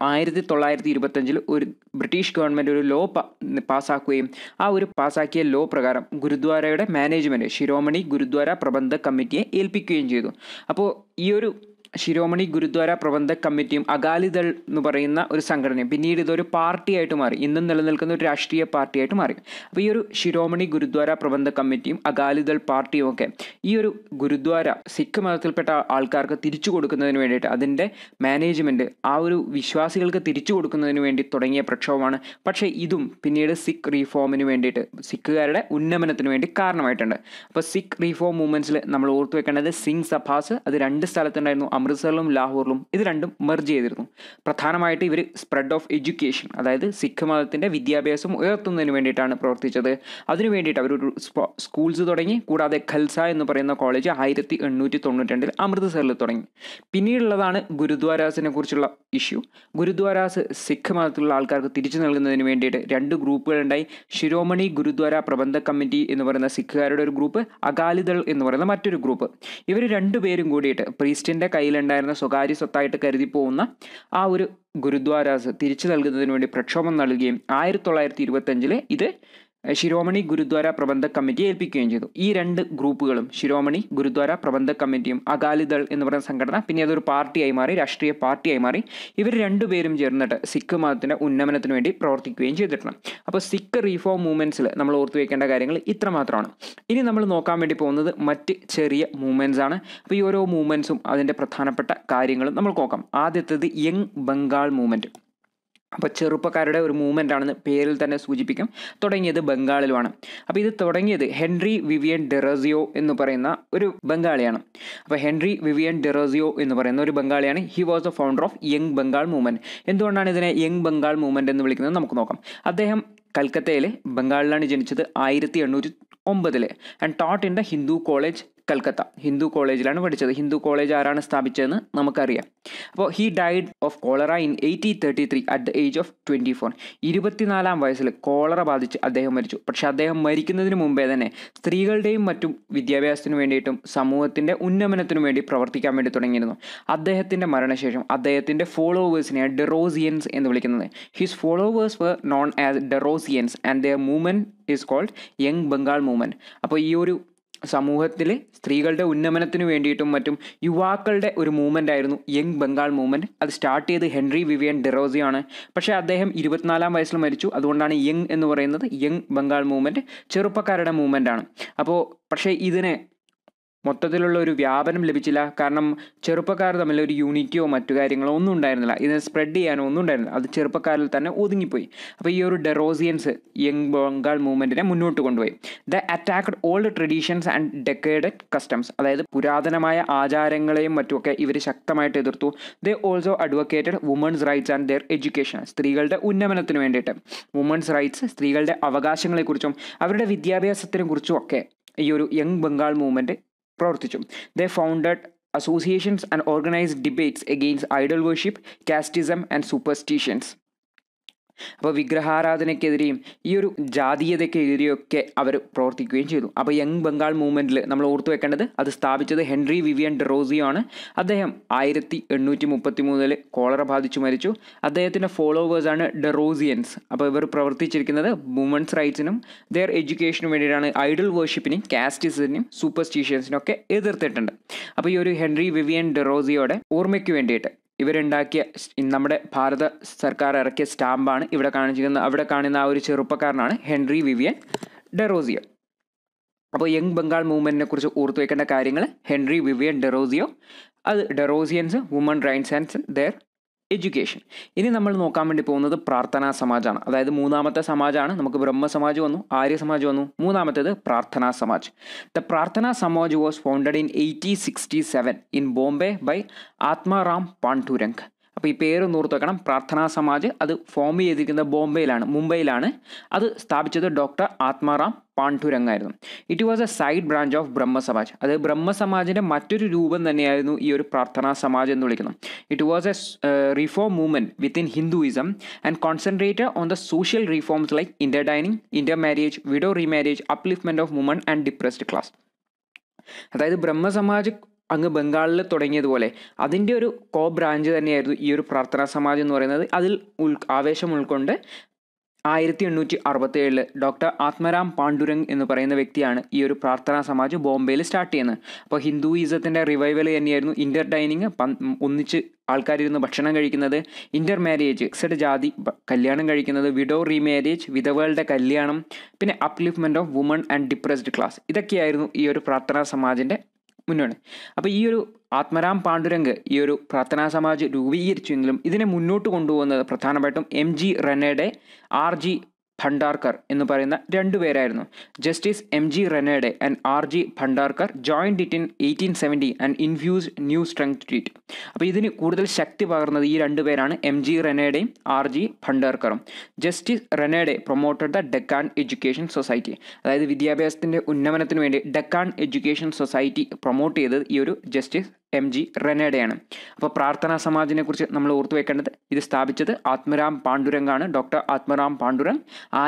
1925 ഒരു ബ്രിട്ടീഷ് ഗവൺമെൻറ് ഒരു ലോ പാസ്സാക്കുകയും ആ ഒരു പാസ്സാക്കിയ ലോ പ്രകാരം ഗുരുദ്വാരയുടെ മാനേജ്മെൻറ്റ് ശിരോമണി ഗുരുദ്വാര പ്രബന്ധക് കമ്മിറ്റിയെ ഏൽപ്പിക്കുകയും ചെയ്തു. അപ്പോൾ ഈ ഒരു ശിരോമണി ഗുരുദ്വാര പ്രബന്ധക് കമ്മിറ്റിയും അകാലിദൾ എന്ന് പറയുന്ന ഒരു സംഘടനയും പിന്നീട് ഇതൊരു പാർട്ടിയായിട്ട് മാറി, ഇന്നും നിലനിൽക്കുന്ന ഒരു രാഷ്ട്രീയ പാർട്ടിയായിട്ട് മാറി. അപ്പോൾ ഈ ഒരു ശിരോമണി ഗുരുദ്വാര പ്രബന്ധക് കമ്മിറ്റിയും അകാലിദൾ പാർട്ടിയും ഒക്കെ ഈ ഒരു ഗുരുദ്വാര സിഖ് മതത്തിൽപ്പെട്ട ആൾക്കാർക്ക് തിരിച്ചു കൊടുക്കുന്നതിന് വേണ്ടിയിട്ട്, അതിൻ്റെ മാനേജ്മെൻറ്റ് ആ ഒരു വിശ്വാസികൾക്ക് തിരിച്ചു കൊടുക്കുന്നതിന് വേണ്ടി തുടങ്ങിയ പ്രക്ഷോഭമാണ്. പക്ഷേ ഇതും പിന്നീട് സിഖ് റീഫോമിന് വേണ്ടിയിട്ട്, സിഖുകാരുടെ ഉന്നമനത്തിന് വേണ്ടി കാരണമായിട്ടുണ്ട്. അപ്പോൾ സിഖ് റീഫോം മൂവ്മെൻറ്റ്സിൽ നമ്മൾ ഓർത്തു വെക്കേണ്ടത് സിംഗ് സഭാസ് അത് 2 സ്ഥലത്തുണ്ടായിരുന്നു, അമൃത്സറിലും ലാഹോറിലും ഇത് രണ്ടും മെർജ് ചെയ്തിരുന്നു. പ്രധാനമായിട്ട് ഇവർ സ്പ്രെഡ് ഓഫ് എഡ്യൂക്കേഷൻ, അതായത് സിഖ് മതത്തിൻ്റെ വിദ്യാഭ്യാസം ഉയർത്തുന്നതിന് വേണ്ടിയിട്ടാണ് പ്രവർത്തിച്ചത്. അതിനു വേണ്ടിയിട്ട് അവരൊരു സ്കൂൾസ് തുടങ്ങി. കൂടാതെ ഖൽസ എന്ന് പറയുന്ന കോളേജ് 1892 അമൃത്സറിൽ തുടങ്ങി. പിന്നീടുള്ളതാണ് ഗുരുദ്വാരാസിനെ കുറിച്ചുള്ള ഇഷ്യൂ. ഗുരുദ്വാരാസ് സിഖ് മതത്തിലുള്ള ആൾക്കാർക്ക് തിരിച്ചു നൽകുന്നതിന് വേണ്ടിയിട്ട് 2 ഗ്രൂപ്പുകളുണ്ടായി. ശിരോമണി ഗുരുദ്വാര പ്രബന്ധ കമ്മിറ്റി എന്ന് പറയുന്ന സിഖുകാരുടെ ഒരു ഗ്രൂപ്പ്, അകാലിദൾ എന്ന് പറയുന്ന മറ്റൊരു ഗ്രൂപ്പ്. ഇവർ രണ്ടുപേരും കൂടിയിട്ട് പ്രീസ്റ്റിൻ്റെ കയ്യിലുണ്ടായിരുന്ന സ്വകാര്യ സ്വത്തായിട്ട് കരുതി പോകുന്ന ആ ഒരു ഗുരുദ്വാരാസ് തിരിച്ചു നൽകുന്നതിന് വേണ്ടി പ്രക്ഷോഭം നൽകുകയും 1925 ഇത് ശിരോമണി ഗുരുദ്വാര പ്രബന്ധ കമ്മിറ്റിയെ ഏൽപ്പിക്കുകയും ചെയ്തു. ഈ 2 ഗ്രൂപ്പുകളും, ശിരോമണി ഗുരുദ്വാര പ്രബന്ധ കമ്മിറ്റിയും അകാലിദൾ എന്ന് പറയുന്ന സംഘടന, പിന്നെ അതൊരു പാർട്ടിയായി മാറി, രാഷ്ട്രീയ പാർട്ടിയായി മാറി. ഇവർ രണ്ടുപേരും ചേർന്നിട്ട് സിഖ് മതത്തിൻ്റെ ഉന്നമനത്തിന് വേണ്ടി പ്രവർത്തിക്കുകയും ചെയ്തിട്ടുണ്ട്. അപ്പോൾ സിഖ് റീഫോം മൂവ്മെൻറ്റ്സിൽ നമ്മൾ ഓർത്തു വയ്ക്കേണ്ട കാര്യങ്ങൾ ഇത്രമാത്രമാണ്. ഇനി നമ്മൾ നോക്കാൻ വേണ്ടി പോകുന്നത് മറ്റ് ചെറിയ മൂവ്മെൻറ്റ്സ് ആണ്. അപ്പോൾ ഈ ഓരോ മൂവ്മെൻറ്റ്സും അതിൻ്റെ പ്രധാനപ്പെട്ട കാര്യങ്ങളും നമ്മൾ നോക്കാം. ആദ്യത്തേത് യങ് ബംഗാൾ മൂവ്മെൻറ്റ്. അപ്പോൾ ചെറുപ്പക്കാരുടെ ഒരു മൂവ്മെൻ്റ് ആണെന്ന് പേരിൽ തന്നെ സൂചിപ്പിക്കും. തുടങ്ങിയത് ബംഗാളിലുമാണ്. അപ്പോൾ ഇത് തുടങ്ങിയത് ഹെൻറി വിവിയൻ ഡെറോസിയോ എന്ന് പറയുന്ന ഒരു ബംഗാളിയാണ്. അപ്പോൾ ഹെൻറി വിവിയൻ ഡെറോസിയോ എന്ന് പറയുന്ന ഒരു ബംഗാളിയാണ്. He was the founder of young Bengal movement. എന്തുകൊണ്ടാണ് ഇതിനെ യങ് ബംഗാൾ മൂവ്മെൻറ്റ് എന്ന് വിളിക്കുന്നത് നമുക്ക് നോക്കാം. അദ്ദേഹം കൽക്കത്തയിൽ, ബംഗാളിലാണ് ജനിച്ചത് 1809 and taught in the Hindu college Calcutta. Hindu കോളേജിലാണ് പഠിച്ചത്. ഹിന്ദു കോളേജ് ആരാണ് സ്ഥാപിച്ചതെന്ന് നമുക്കറിയാം. അപ്പോൾ he died of cholera in 1833 at the age of 24. 24-ാം വയസ്സിൽ കോളറ ബാധിച്ച് അദ്ദേഹം മരിച്ചു. പക്ഷേ അദ്ദേഹം മരിക്കുന്നതിന് മുമ്പേ തന്നെ സ്ത്രീകളുടെയും മറ്റും വിദ്യാഭ്യാസത്തിന് വേണ്ടിയിട്ടും സമൂഹത്തിൻ്റെ ഉന്നമനത്തിനു വേണ്ടി പ്രവർത്തിക്കാൻ വേണ്ടി തുടങ്ങിയിരുന്നു. അദ്ദേഹത്തിൻ്റെ മരണശേഷം അദ്ദേഹത്തിൻ്റെ ഫോളോവേഴ്സിനെയാണ് ഡെറോസിയൻസ് എന്ന് വിളിക്കുന്നത്. His followers were known as Derozians and their movement is called young Bengal movement. അപ്പോൾ ഈ ഒരു സമൂഹത്തിൽ സ്ത്രീകളുടെ ഉന്നമനത്തിന് വേണ്ടിയിട്ടും മറ്റും യുവാക്കളുടെ ഒരു മൂവ്മെൻ്റ് ആയിരുന്നു യങ് ബംഗാൾ മൂവ്മെൻറ്റ്. അത് സ്റ്റാർട്ട് ചെയ്ത് ഹെൻറി വിവിയൻ ഡെറോസിയോ ആണ്. പക്ഷേ അദ്ദേഹം 24-ാം വയസ്സിൽ മരിച്ചു. അതുകൊണ്ടാണ് യങ് എന്ന് പറയുന്നത്. യങ് ബംഗാൾ മൂവ്മെൻറ്റ് ചെറുപ്പക്കാരുടെ മൂവ്മെൻ്റ് ആണ്. അപ്പോൾ പക്ഷേ ഇതിനെ മൊത്തത്തിലുള്ള ഒരു വ്യാപനം ലഭിച്ചില്ല. കാരണം ചെറുപ്പക്കാർ തമ്മിൽ ഒരു യൂണിറ്റിയോ മറ്റു കാര്യങ്ങളോ ഒന്നും ഉണ്ടായിരുന്നില്ല. ഇതിനെ സ്പ്രെഡ് ചെയ്യാനോ ഒന്നും ഉണ്ടായിരുന്നില്ല. അത് ചെറുപ്പക്കാരിൽ തന്നെ ഒതുങ്ങിപ്പോയി. അപ്പോൾ ഈ ഒരു ഡെറോസിയൻസ് യങ് ബംഗാൾ മൂവ്മെൻറ്റിനെ മുന്നോട്ട് കൊണ്ടുപോയി. They attacked old traditions and decadent customs, അതായത് പുരാതനമായ ആചാരങ്ങളെയും മറ്റുമൊക്കെ ഇവർ ശക്തമായിട്ട് എതിർത്തു. They also advocated women's rights and their education. സ്ത്രീകളുടെ ഉന്നമനത്തിന് വേണ്ടിയിട്ട് വുമൻസ് റൈറ്റ്സ്, സ്ത്രീകളുടെ അവകാശങ്ങളെക്കുറിച്ചും അവരുടെ വിദ്യാഭ്യാസത്തിനെ കുറിച്ചും ഒക്കെ ഈ ഒരു യങ് ബംഗാൾ മൂവ്മെൻറ്റ് പ്രവർത്തിച്ചു. They founded associations and organised debates against idol worship, casteism and superstitions. അപ്പോൾ വിഗ്രഹാരാധനയ്ക്കെതിരെയും ഈ ഒരു ജാതീയതയ്ക്കെതിരെയൊക്കെ അവർ പ്രവർത്തിക്കുകയും ചെയ്തു. അപ്പോൾ യങ് ബംഗാൾ മൂവ്മെൻറ്റിൽ നമ്മൾ ഓർത്തു വെക്കേണ്ടത് അത് സ്ഥാപിച്ചത് ഹെൻറി വിവിയൻ ഡെറോസിയോ ആണ്. അദ്ദേഹം 1833 കോളറ ബാധിച്ചു മരിച്ചു. അദ്ദേഹത്തിൻ്റെ ഫോളോവേഴ്സാണ് ഡെറോസിയൻസ്. അപ്പോൾ ഇവർ പ്രവർത്തിച്ചിരിക്കുന്നത് വുമൻസ് റൈറ്റ്സിനും ദെയർ എഡ്യൂക്കേഷനും വേണ്ടിയിട്ടാണ്. ഐഡൽ വർഷിപ്പിനെയും കാസ്റ്റിസത്തിനും സൂപ്പർസ്റ്റിഷ്യൻസിനും ഒക്കെ എതിർത്തിട്ടുണ്ട്. അപ്പോൾ ഈ ഒരു ഹെൻറി വിവിയൻ ഡെറോസിയോയുടെ ഓർമ്മയ്ക്ക് വേണ്ടിയിട്ട് ഇവരുണ്ടാക്കിയ, നമ്മുടെ ഭാരത സർക്കാർ ഇറക്കിയ സ്റ്റാമ്പാണ് ഇവിടെ കാണിച്ചിരിക്കുന്നത്. അവിടെ കാണുന്ന ആ ഒരു ചെറുപ്പക്കാരനാണ് ഹെൻറി വിവിയൻ ഡെറോസിയോ. അപ്പോൾ യങ് ബംഗാൾ മൂവ്മെൻറ്റിനെ കുറിച്ച് ഓർത്തു വയ്ക്കേണ്ട കാര്യങ്ങൾ: ഹെൻറി വിവിയൻ ഡെറോസിയോ, അത് Derozians, woman rights and their education. ഇനി നമ്മൾ നോക്കാൻ വേണ്ടി പോകുന്നത് പ്രാർത്ഥനാ സമാജാണ്. അതായത് മൂന്നാമത്തെ സമാജാണ്. നമുക്ക് ബ്രഹ്മ സമാജ് വന്നു, ആര്യ സമാജ് വന്നു, മൂന്നാമത്തേത് പ്രാർത്ഥനാ Samaj. The Prarthana Samaj was founded in 1867 in Bombay by Atmaram Pandurang. അപ്പോൾ ഈ പേര് ഓർത്ത് വെക്കണം. പ്രാർത്ഥനാ സമാജ് അത് ഫോം ചെയ്തിരിക്കുന്നത് മുംബൈയിലാണ്. അത് സ്ഥാപിച്ചത് ഡോക്ടർ ആത്മാറാം പാണ്ഡുരംഗ് ആയിരുന്നു. It was a side branch of Brahmo Samaj. അത് ബ്രഹ്മ സമാജിൻ്റെ മറ്റൊരു രൂപം തന്നെയായിരുന്നു ഈ ഒരു പ്രാർത്ഥനാ സമാജ് എന്ന് വിളിക്കുന്നത്. It was a reform movement within Hinduism and concentrated on the social reforms like inter dining, inter marriage, widow remarriage, upliftment of woman and depressed class. അതായത് ബ്രഹ്മ സമാജ് അങ്ങ് ബംഗാളിൽ തുടങ്ങിയതുപോലെ അതിൻ്റെ ഒരു കോ ബ്രാഞ്ച് തന്നെയായിരുന്നു ഈ ഒരു പ്രാർത്ഥനാ സമാജ് എന്ന് പറയുന്നത്. അതിൽ ആവേശം ഉൾക്കൊണ്ട് 1867 ഡോക്ടർ ആത്മാറാം പാണ്ഡുരംഗ് എന്ന് പറയുന്ന വ്യക്തിയാണ് ഈ ഒരു പ്രാർത്ഥനാ സമാജ് ബോംബെയിൽ സ്റ്റാർട്ട് ചെയ്യുന്നത്. അപ്പോൾ ഹിന്ദുയിസത്തിൻ്റെ റിവൈവൽ തന്നെയായിരുന്നു ഇൻ്റർ ഡൈനിങ്, ഒന്നിച്ച് ആൾക്കാരിരുന്ന് ഭക്ഷണം കഴിക്കുന്നത്, ഇൻ്റർ മാരേജ്, മിക്സഡ് ജാതി കല്യാണം കഴിക്കുന്നത്, വിഡോ റീമാരേജ്, വിധവകളുടെ കല്യാണം, പിന്നെ upliftment of woman and depressed class. ഇതൊക്കെയായിരുന്നു ഈ ഒരു പ്രാർത്ഥനാ സമാജിൻ്റെ മുന്നോട്ട്. അപ്പോൾ ഈ ഒരു ആത്മാറാം പാണ്ഡുരംഗ് ഈ ഒരു പ്രാർത്ഥനാ സമാജ് രൂപീകരിച്ചെങ്കിലും ഇതിനെ മുന്നോട്ട് കൊണ്ടുപോകുന്നത് പ്രധാനമായിട്ടും MG റെനയുടെ RG ഭണ്ഡാർക്കർ എന്ന് പറയുന്ന രണ്ടുപേരായിരുന്നു. Justice MG Ranade and RG Bhandarkar joined it in 1870 and infused new strength to it. അപ്പോൾ ഇതിന് കൂടുതൽ ശക്തി പകർന്നത് ഈ രണ്ടുപേരാണ്, MG റെനേഡയും RG ഭണ്ഡാർക്കറും. Justice Ranade promoted the Deccan education society, അതായത് വിദ്യാഭ്യാസത്തിൻ്റെ ഉന്നമനത്തിന് വേണ്ടി ഡെക്കാൻ എഡ്യൂക്കേഷൻ സൊസൈറ്റി പ്രൊമോട്ട് ചെയ്തത് ഈ ഒരു ജസ്റ്റിസ് MG റെനേഡയാണ്. അപ്പോൾ പ്രാർത്ഥനാ സമാജിനെ കുറിച്ച് നമ്മൾ ഓർത്തു വെക്കേണ്ടത്, ഇത് സ്ഥാപിച്ചത് ആത്മരാം പാണ്ഡുരംഗാണ്. ഡോക്ടർ ആത്മരാം പാണ്ഡുരംഗ്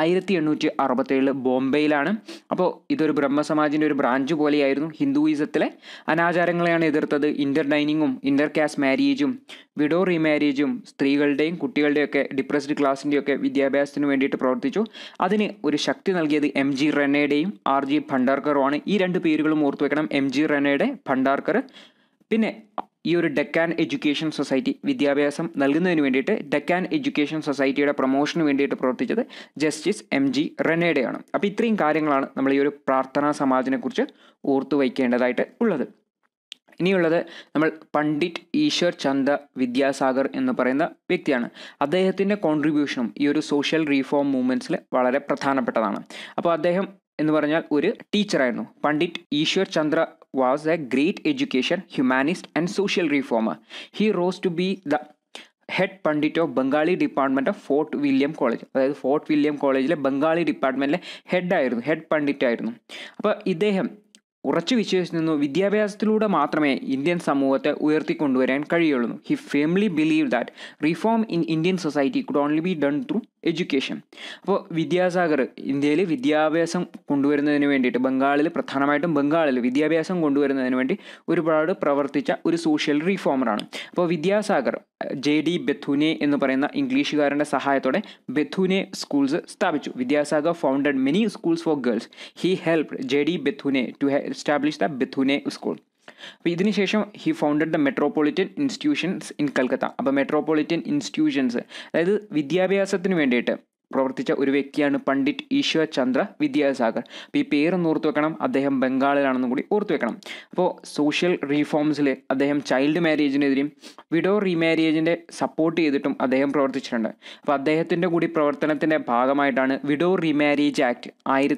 1867 ബോംബെയിലാണ്. അപ്പോൾ ഇതൊരു ബ്രഹ്മസമാജിൻ്റെ ഒരു ബ്രാഞ്ച് പോലെയായിരുന്നു. ഹിന്ദുയിസത്തിലെ അനാചാരങ്ങളെയാണ് എതിർത്തത്. ഇൻ്റർ ഡൈനിങ്ങും ഇൻ്റർ കാസ്റ്റ് മാരേജും വിഡോ റീമാരേജും സ്ത്രീകളുടെയും കുട്ടികളുടെയും ഒക്കെ ഡിപ്രസ്ഡ് ക്ലാസിൻ്റെയും ഒക്കെ വിദ്യാഭ്യാസത്തിന് വേണ്ടിയിട്ട് പ്രവർത്തിച്ചു. അതിന് ഒരു ശക്തി നൽകിയത് MG റെനേഡയും RG ഭണ്ഡാർക്കറുമാണ്. ഈ രണ്ട് പേരുകളും ഓർത്തു വെക്കണം, MG റെനേഡെ, ഭണ്ഡാർക്കർ. പിന്നെ ഈ ഒരു ഡെക്കാൻ എഡ്യൂക്കേഷൻ സൊസൈറ്റി, വിദ്യാഭ്യാസം നൽകുന്നതിന് വേണ്ടിയിട്ട് ഡെക്കാൻ എഡ്യൂക്കേഷൻ സൊസൈറ്റിയുടെ പ്രൊമോഷന് വേണ്ടിയിട്ട് പ്രവർത്തിച്ചത് ജസ്റ്റിസ് MG റെനേഡയാണ്. അപ്പോൾ ഇത്രയും കാര്യങ്ങളാണ് നമ്മൾ ഈ ഒരു പ്രാർത്ഥനാ സമാജിനെ കുറിച്ച് ഓർത്തു വയ്ക്കേണ്ടതായിട്ട് ഉള്ളത്. ഇനിയുള്ളത് നമ്മൾ പണ്ഡിറ്റ് ഈശ്വർ ചന്ദ്ര വിദ്യാസാഗർ എന്ന് പറയുന്ന വ്യക്തിയാണ്. അദ്ദേഹത്തിൻ്റെ കോൺട്രിബ്യൂഷനും ഈ ഒരു സോഷ്യൽ റീഫോം മൂവ്മെൻറ്റ്സിൽ വളരെ പ്രധാനപ്പെട്ടതാണ്. അപ്പോൾ അദ്ദേഹം എന്ന് പറഞ്ഞാൽ ഒരു ടീച്ചറായിരുന്നു. Pandit Ishwar Chandra was a great education, humanist and social reformer. He rose to be the head pandit of Bengali department of Fort William College. അതായത് ഫോർട്ട് വില്യം കോളേജിലെ ബംഗാളി ഡിപ്പാർട്ട്മെൻറ്റിലെ ഹെഡ് പണ്ഡിറ്റ് ആയിരുന്നു. അപ്പോൾ ഇദ്ദേഹം ഉറച്ചു വിശ്വസിച്ചിരുന്നു വിദ്യാഭ്യാസത്തിലൂടെ മാത്രമേ ഇന്ത്യൻ സമൂഹത്തെ ഉയർത്തിക്കൊണ്ടുവരാൻ കഴിയുള്ളൂ. He firmly believe that reform in Indian society could only be done through education. അപ്പോൾ വിദ്യാസാഗർ ഇന്ത്യയിൽ വിദ്യാഭ്യാസം കൊണ്ടുവരുന്നതിന് വേണ്ടിയിട്ട് പ്രധാനമായിട്ടും ബംഗാളിൽ വിദ്യാഭ്യാസം കൊണ്ടുവരുന്നതിന് വേണ്ടി ഒരുപാട് പ്രവർത്തിച്ച ഒരു സോഷ്യൽ റീഫോമറാണ്. അപ്പോൾ വിദ്യാസാഗർ JD ബെഥുനെ എന്ന് പറയുന്ന ഇംഗ്ലീഷുകാരൻ്റെ സഹായത്തോടെ ബെഥുനെ സ്കൂൾസ് സ്ഥാപിച്ചു. Vidyasagar founded many schools for girls. He helped JD Bethune to establish the Bethune school. അപ്പോൾ ഇതിനുശേഷം he founded the metropolitan institutions in Calcutta. അപ്പോൾ മെട്രോപൊളിറ്റൻ ഇൻസ്റ്റിറ്റ്യൂഷൻസ്, അതായത് വിദ്യാഭ്യാസത്തിന് വേണ്ടിയിട്ട് പ്രവർത്തിച്ച ഒരു വ്യക്തിയാണ് പണ്ഡിറ്റ് ഈശ്വർ ചന്ദ്ര വിദ്യാസാഗർ. അപ്പോൾ ഈ പേരൊന്ന് ഓർത്തു വെക്കണം, അദ്ദേഹം ബംഗാളിലാണെന്നും കൂടി ഓർത്തു വെക്കണം. അപ്പോൾ സോഷ്യൽ റീഫോംസിൽ അദ്ദേഹം ചൈൽഡ് മാരേജിനെതിരെയും വിഡോ റീമാരേജിൻ്റെ സപ്പോർട്ട് ചെയ്തിട്ടും അദ്ദേഹം പ്രവർത്തിച്ചിട്ടുണ്ട്. അപ്പോൾ അദ്ദേഹത്തിൻ്റെ കൂടി പ്രവർത്തനത്തിൻ്റെ ഭാഗമായിട്ടാണ് വിഡോ റീമാരേജ് ആക്ട്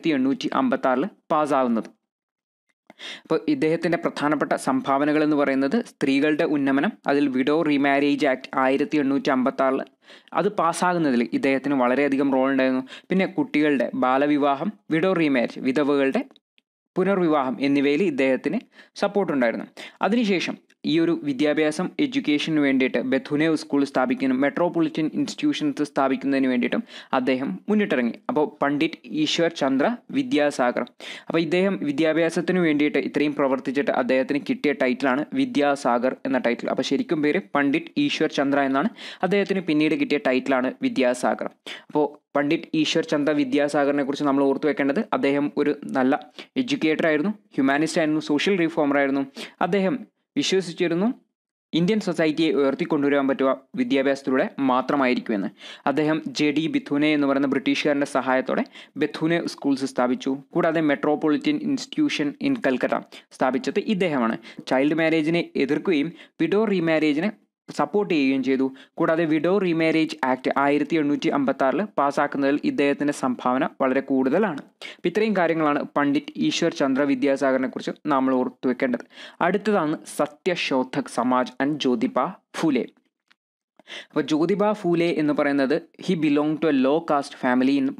1856 പാസ്സാവുന്നത്. അപ്പോൾ ഇദ്ദേഹത്തിൻ്റെ പ്രധാനപ്പെട്ട സംഭാവനകൾ എന്ന് പറയുന്നത് സ്ത്രീകളുടെ ഉന്നമനം, അതിൽ വിഡോ റീമാരേജ് ആക്ട് 1856 അത് പാസ്സാകുന്നതിൽ ഇദ്ദേഹത്തിന് വളരെയധികം റോൾ ഉണ്ടായിരുന്നു. പിന്നെ കുട്ടികളുടെ ബാലവിവാഹം, വിഡോ റീമാരേജ്, വിധവകളുടെ പുനർവിവാഹം എന്നിവയിൽ ഇദ്ദേഹത്തിന് സപ്പോർട്ടുണ്ടായിരുന്നു. അതിനുശേഷം ഈ ഒരു വിദ്യാഭ്യാസം എഡ്യൂക്കേഷന് വേണ്ടിയിട്ട് ബെഥുനെ സ്കൂൾ സ്ഥാപിക്കാനും മെട്രോപൊളിറ്റൻ ഇൻസ്റ്റിറ്റ്യൂഷൻസ് സ്ഥാപിക്കുന്നതിന് വേണ്ടിയിട്ടും അദ്ദേഹം മുന്നിട്ടിറങ്ങി. അപ്പോൾ പണ്ഡിറ്റ് ഈശ്വർ ചന്ദ്ര വിദ്യാസാഗർ. അപ്പോൾ ഇദ്ദേഹം വിദ്യാഭ്യാസത്തിന് വേണ്ടിയിട്ട് ഇത്രയും പ്രവർത്തിച്ചിട്ട് അദ്ദേഹത്തിന് കിട്ടിയ ടൈറ്റിലാണ് വിദ്യാസാഗർ എന്ന ടൈറ്റിൽ. അപ്പോൾ ശരിക്കും പേര് പണ്ഡിറ്റ് ഈശ്വർ ചന്ദ്ര എന്നാണ്. അദ്ദേഹത്തിന് പിന്നീട് കിട്ടിയ ടൈറ്റിലാണ് വിദ്യാസാഗർ. അപ്പോൾ പണ്ഡിറ്റ് ഈശ്വർ ചന്ദ്ര വിദ്യാസാഗറിനെ കുറിച്ച് നമ്മൾ ഓർത്തു വെക്കേണ്ടത്, അദ്ദേഹം ഒരു നല്ല എഡ്യൂക്കേറ്റർ ആയിരുന്നു, ഹ്യൂമാനിസ്റ്റ് ആയിരുന്നു, സോഷ്യൽ റീഫോമർ ആയിരുന്നു. അദ്ദേഹം വിശ്വസിച്ചിരുന്നു ഇന്ത്യൻ സൊസൈറ്റിയെ ഉയർത്തിക്കൊണ്ടുവരാൻ പറ്റുക വിദ്യാഭ്യാസത്തിലൂടെ മാത്രമായിരിക്കുമെന്ന്. അദ്ദേഹം JD ബെഥുനെ എന്ന് പറയുന്ന ബ്രിട്ടീഷുകാരൻ്റെ സഹായത്തോടെ ബെഥുനെ സ്കൂൾസ് സ്ഥാപിച്ചു. കൂടാതെ മെട്രോപൊളിറ്റൻ ഇൻസ്റ്റിറ്റ്യൂഷൻ ഇൻ കൽക്കത്ത സ്ഥാപിച്ചത് ഇദ്ദേഹമാണ്. ചൈൽഡ് മാരേജിനെ എതിർക്കുകയും വിഡോ റീമാരേജിനെ സപ്പോർട്ട് ചെയ്യുകയും ചെയ്തു. കൂടാതെ വിഡോ റീമാരേജ് ആക്ട് 1856 പാസ്സാക്കുന്നതിൽ ഇദ്ദേഹത്തിൻ്റെ സംഭാവന വളരെ കൂടുതലാണ്. അപ്പോൾ ഇത്രയും കാര്യങ്ങളാണ് പണ്ഡിറ്റ് ഈശ്വർ ചന്ദ്ര വിദ്യാസാഗറിനെ കുറിച്ച് നമ്മൾ ഓർത്തു വെക്കേണ്ടത്. അടുത്തതാണ് സത്യശോധക് സമാജ് ആൻഡ് ജ്യോതിബ ഫൂലെ. അപ്പോൾ ജ്യോതിബ ഫൂലെ എന്ന് പറയുന്നത് he belong to a low caste family in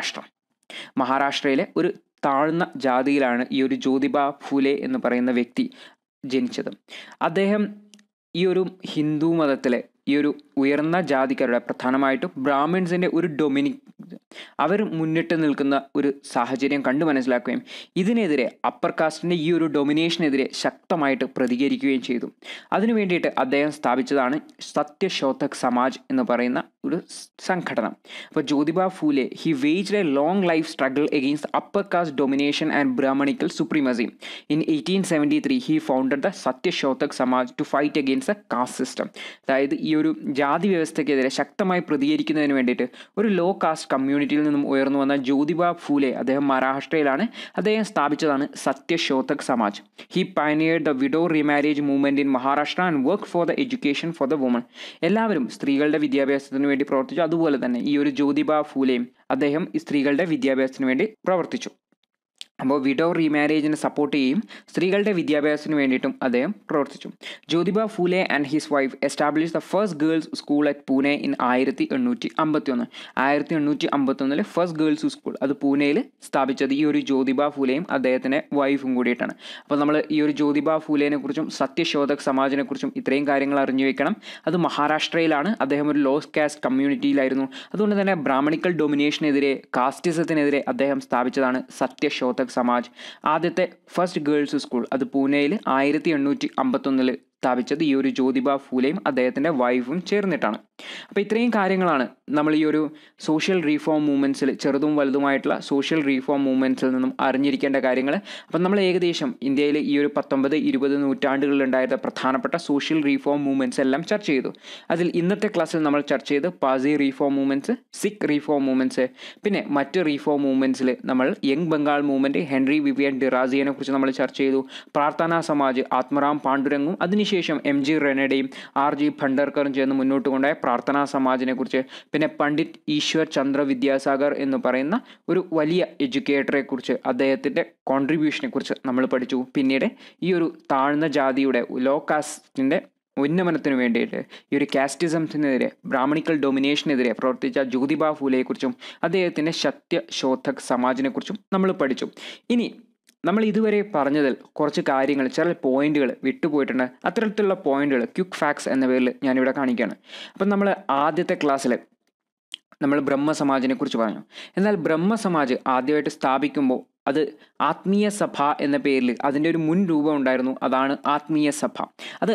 മഹാരാഷ്ട്രയിലെ ഒരു താഴ്ന്ന ജാതിയിലാണ് ഈ ഒരു ജ്യോതിബ ഫൂലെ എന്ന് പറയുന്ന വ്യക്തി ജനിച്ചത്. അദ്ദേഹം ഈ ഒരു ഹിന്ദു മതത്തിലെ ഈ ഒരു ഉയർന്ന ജാതിക്കാരുടെ, പ്രധാനമായിട്ടും ബ്രാഹ്മിൺസിൻ്റെ ഒരു അവർ മുന്നിട്ട് നിൽക്കുന്ന ഒരു സാഹചര്യം കണ്ടു മനസ്സിലാക്കുകയും ഇതിനെതിരെ അപ്പർ കാസ്റ്റിൻ്റെ ഈ ഒരു ഡൊമിനേഷനെതിരെ ശക്തമായിട്ട് പ്രതികരിക്കുകയും ചെയ്തു. അതിനു വേണ്ടിയിട്ട് അദ്ദേഹം സ്ഥാപിച്ചതാണ് സത്യശോധക് സമാജ് എന്ന് പറയുന്ന ഒരു സംഘടന. അപ്പോൾ Jyotiba Phule he waged a long life struggle against upper caste domination and Brahmanical supremacy. In 1873 he founded the Satyashodhak Samaj to fight against the caste system. അതായത് ഈ ഒരു ജാതി വ്യവസ്ഥയ്ക്കെതിരെ ശക്തമായി പ്രതികരിക്കുന്നതിന് വേണ്ടിയിട്ട് ഒരു ലോ കാസ്റ്റ് കമ്മ്യൂണിറ്റി കമ്മ്യൂണിറ്റിയിൽ നിന്നും ഉയർന്നു വന്ന ജ്യോതിബ ഫൂലെ, അദ്ദേഹം മഹാരാഷ്ട്രയിലാണ്. അദ്ദേഹം സ്ഥാപിച്ചതാണ് Satyashodhak Samaj. He pioneered the widow remarriage movement in Maharashtra and work for the education for the woman. എല്ലാവരും സ്ത്രീകളുടെ വിദ്യാഭ്യാസത്തിന് വേണ്ടി പ്രവർത്തിച്ചു. അതുപോലെ തന്നെ ഈ ഒരു ജ്യോതിബ ഫൂലെയും അദ്ദേഹം സ്ത്രീകളുടെ വിദ്യാഭ്യാസത്തിന് വേണ്ടി പ്രവർത്തിച്ചു. അപ്പോൾ വിഡോ റീമാരേജിനെ സപ്പോർട്ട് ചെയ്യും, സ്ത്രീകളുടെ വിദ്യാഭ്യാസത്തിന് വേണ്ടിയിട്ടും അദ്ദേഹം പ്രവർത്തിച്ചു. Jyotiba Phule and his wife establish the first girls school at Pune in 1851. 1851 first girls school അത് പൂനെയിൽ സ്ഥാപിച്ചത് ഈ ഒരു ജ്യോതിബ ഫൂലെയും അദ്ദേഹത്തിൻ്റെ വൈഫും കൂടിയിട്ടാണ്. അപ്പോൾ നമ്മൾ ഈ ഒരു ജ്യോതിബ ഫൂലെനെ കുറിച്ചും സത്യശോധക് സമാജിനെ കുറിച്ചും ഇത്രയും കാര്യങ്ങൾ അറിഞ്ഞു വെക്കണം. അത് മഹാരാഷ്ട്രയിലാണ്. അദ്ദേഹം ഒരു ലോ കാസ്റ്റ് കമ്മ്യൂണിറ്റിയിലായിരുന്നു. അതുകൊണ്ട് തന്നെ ബ്രാഹ്മണിക്കൽ ഡൊമിനേഷനെതിരെ, കാസ്റ്റിസത്തിനെതിരെ അദ്ദേഹം സ്ഥാപിച്ചതാണ് സത്യശോധക് സമാജ്. ആദ്യത്തെ ഫസ്റ്റ് ഗേൾസ് സ്കൂൾ അത് പൂനെയിൽ 1851 സ്ഥാപിച്ചത് ഈ ഒരു ജ്യോതിബ ഫൂലെയും അദ്ദേഹത്തിൻ്റെ വൈഫും ചേർന്നിട്ടാണ്. അപ്പോൾ ഇത്രയും കാര്യങ്ങളാണ് നമ്മൾ ഈ ഒരു സോഷ്യൽ റീഫോം മൂവ്മെൻറ്റ്സിൽ, ചെറുതും വലുതുമായിട്ടുള്ള സോഷ്യൽ റീഫോം മൂവ്മെൻറ്റ്സിൽ നിന്നും അറിഞ്ഞിരിക്കേണ്ട കാര്യങ്ങൾ. അപ്പം നമ്മൾ ഏകദേശം ഇന്ത്യയിൽ ഈ ഒരു 19-20 നൂറ്റാണ്ടുകളിലുണ്ടായിരുന്ന പ്രധാനപ്പെട്ട സോഷ്യൽ റീഫോം മൂവ്മെൻറ്റ്സ് എല്ലാം ചർച്ച ചെയ്തു. അതിൽ ഇന്നത്തെ ക്ലാസ്സിൽ നമ്മൾ ചർച്ച ചെയ്ത് Parsi reform movements, Sikh reform movements, പിന്നെ മറ്റ് റീഫോം മൂവ്മെൻറ്റ്സിൽ നമ്മൾ young Bengal movement, Henry Vivian ഡിറാസിയനെ കുറിച്ച് നമ്മൾ ചർച്ച ചെയ്തു. പ്രാർത്ഥനാ സമാജ്, ആത്മറാം പാണ്ഡുരംഗും അതിനുശേഷം MG റെനഡയും RG ഭണ്ഡർക്കറും ചേർന്ന് മുന്നോട്ട് കൊണ്ടുപോയ പ്രാർത്ഥനാ സമാജിനെ കുറിച്ച്, പിന്നെ പണ്ഡിറ്റ് ഈശ്വർ ചന്ദ്ര വിദ്യാസാഗർ എന്ന് പറയുന്ന ഒരു വലിയ എഡ്യൂക്കേറ്ററെ കുറിച്ച്, അദ്ദേഹത്തിൻ്റെ കോൺട്രിബ്യൂഷനെ കുറിച്ച് നമ്മൾ പഠിച്ചു. പിന്നീട് ഈ ഒരു താഴ്ന്ന ജാതിയുടെ ലോ കാസ്റ്റിൻ്റെ ഉന്നമനത്തിന് വേണ്ടിയിട്ട്, ഈ ഒരു കാസ്റ്റിസംസിനെതിരെ, ബ്രാഹ്മണിക്കൽ ഡൊമിനേഷനെതിരെ പ്രവർത്തിച്ച ജ്യോതിബ ഫൂലെയെക്കുറിച്ചും അദ്ദേഹത്തിൻ്റെ സത്യശോധക് സമാജിനെ കുറിച്ചും നമ്മൾ പഠിച്ചു. ഇനി നമ്മൾ ഇതുവരെ പറഞ്ഞതിൽ കുറച്ച് കാര്യങ്ങൾ, ചില പോയിന്റുകൾ വിട്ടുപോയിട്ടുണ്ട്. അത്തരത്തിലുള്ള പോയിന്റുകൾ ക്വിക്ക് ഫാക്ട്സ് എന്ന പേരിൽ ഞാനിവിടെ കാണിക്കുകയാണ്. അപ്പം നമ്മൾ ആദ്യത്തെ ക്ലാസ്സിൽ നമ്മൾ ബ്രഹ്മസമാജിനെ കുറിച്ച് പറഞ്ഞു. എന്നാൽ ബ്രഹ്മസമാജ് ആദ്യമായിട്ട് സ്ഥാപിക്കുമ്പോൾ അത് ആത്മീയ സഭ എന്ന പേരിൽ അതിൻ്റെ ഒരു മുൻ രൂപം ഉണ്ടായിരുന്നു. അതാണ് ആത്മീയ സഭ. അത്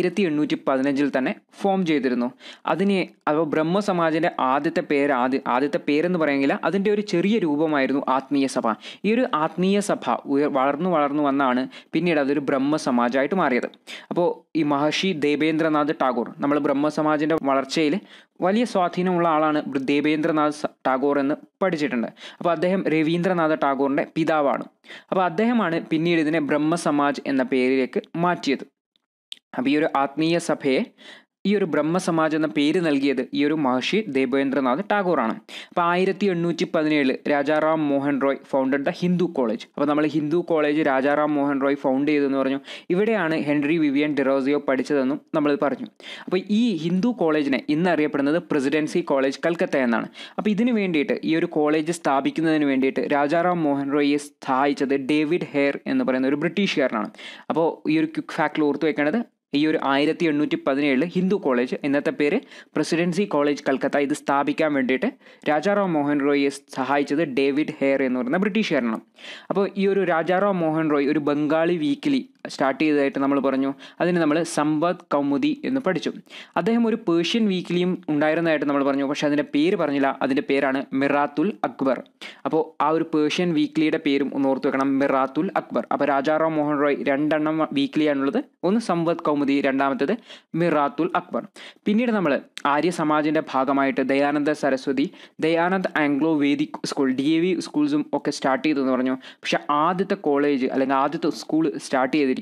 1815 തന്നെ ഫോം ചെയ്തിരുന്നു. അപ്പോൾ ബ്രഹ്മസമാജിൻ്റെ ആദ്യത്തെ പേരെന്ന് പറയുന്നില്ല, അതിൻ്റെ ഒരു ചെറിയ രൂപമായിരുന്നു ആത്മീയ സഭ. ഈ ഒരു ആത്മീയ സഭ വളർന്നു വന്നാണ് പിന്നീട് അതൊരു ബ്രഹ്മസമാജായിട്ട് മാറിയത്. അപ്പോൾ ഈ മഹർഷി ദേവേന്ദ്രനാഥ് ടാഗോർ, നമ്മൾ ബ്രഹ്മസമാജിൻ്റെ വളർച്ചയിൽ വലിയ സ്വാധീനമുള്ള ആളാണ് ദേവേന്ദ്രനാഥ് ടാഗോർ എന്ന് പഠിച്ചിട്ടുണ്ട്. അപ്പോൾ അദ്ദേഹം രവീന്ദ്രനാഥ ടാഗോറിൻ്റെ പിതാവാണ്. അപ്പോൾ അദ്ദേഹമാണ് പിന്നീട് ഇതിനെ ബ്രഹ്മസമാജ് എന്ന പേരിലേക്ക് മാറ്റിയത്. അപ്പോൾ ഈ ഒരു ആത്മീയ സഭയെ, ഈ ഒരു ബ്രഹ്മസമാജ് എന്ന പേര് നൽകിയത് ഈ ഒരു മഹർഷി ദേവേന്ദ്രനാഥ് ടാഗോറാണ്. അപ്പോൾ 1817 Rajaram Mohan Roy founded the Hindu college. അപ്പോൾ നമ്മൾ ഹിന്ദു കോളേജ് രാജാറാം മോഹൻ റോയ് ഫൗണ്ട് ചെയ്തെന്ന് പറഞ്ഞു. ഇവിടെയാണ് ഹെൻറി വിവിയൻ ഡിറോസിയോ പഠിച്ചതെന്നും നമ്മൾ പറഞ്ഞു. അപ്പോൾ ഈ ഹിന്ദു കോളേജിനെ ഇന്ന് അറിയപ്പെടുന്നത് പ്രസിഡൻസി കോളേജ് കൽക്കത്ത എന്നാണ്. അപ്പോൾ ഇതിനു വേണ്ടിയിട്ട്, ഈ ഒരു കോളേജ് സ്ഥാപിക്കുന്നതിന് വേണ്ടിയിട്ട് രാജാറാം മോഹൻ റോയിയെ സഹായിച്ചത് ഡേവിഡ് ഹെയർ എന്ന് പറയുന്ന ഒരു ബ്രിട്ടീഷുകാരനാണ്. അപ്പോൾ ഈ ഒരു ക്വിക്ക് ഫാക്ടിൽ ഓർത്തു വെക്കേണ്ടത്, ഈ ഒരു 1817 ഹിന്ദു കോളേജ്, ഇന്നത്തെ പേര് പ്രസിഡൻസി കോളേജ് കൽക്കത്ത, ഇത് സ്ഥാപിക്കാൻ വേണ്ടിയിട്ട് രാജാറാം മോഹൻ റോയിയെ സഹായിച്ചത് ഡേവിഡ് ഹെയർ എന്ന് പറയുന്ന ബ്രിട്ടീഷുകാരനാണ്. അപ്പോൾ ഈ ഒരു രാജാറാം മോഹൻ റോയ് ഒരു ബംഗാളി വീക്കിലി സ്റ്റാർട്ട് ചെയ്തതായിട്ട് നമ്മൾ പറഞ്ഞു. അതിന് നമ്മൾ സമ്പദ് കൗമുദി എന്ന് പഠിച്ചു. അദ്ദേഹം ഒരു പേർഷ്യൻ വീക്കിലിയും ഉണ്ടായിരുന്നതായിട്ട് നമ്മൾ പറഞ്ഞു, പക്ഷേ അതിൻ്റെ പേര് പറഞ്ഞില്ല. അതിൻ്റെ പേരാണ് മിറാത്തുൽ അക്ബർ. അപ്പോൾ ആ ഒരു പേർഷ്യൻ വീക്കിലിയുടെ പേരും ഒന്ന് ഓർത്ത് വെക്കണം, മിറാത്തുൽ അക്ബർ. അപ്പോൾ രാജാറാം മോഹൻ റോയ് 2 വീക്കിലിയാണുള്ളത്. ഒന്ന് സമ്പദ് കൗമുദി, രണ്ടാമത്തേത് മിറാത്തുൽ അക്ബർ. പിന്നീട് നമ്മൾ ആര്യ സമാജിൻ്റെ ഭാഗമായിട്ട് Dayananda Saraswati, Dayanand Anglo Vedic school, DAV സ്കൂൾസും ഒക്കെ സ്റ്റാർട്ട് ചെയ്തെന്ന് പറഞ്ഞു. പക്ഷേ ആദ്യത്തെ കോളേജ് അല്ലെങ്കിൽ ആദ്യത്തെ സ്കൂൾ സ്റ്റാർട്ട് ചെയ്തിരിക്കുന്നത്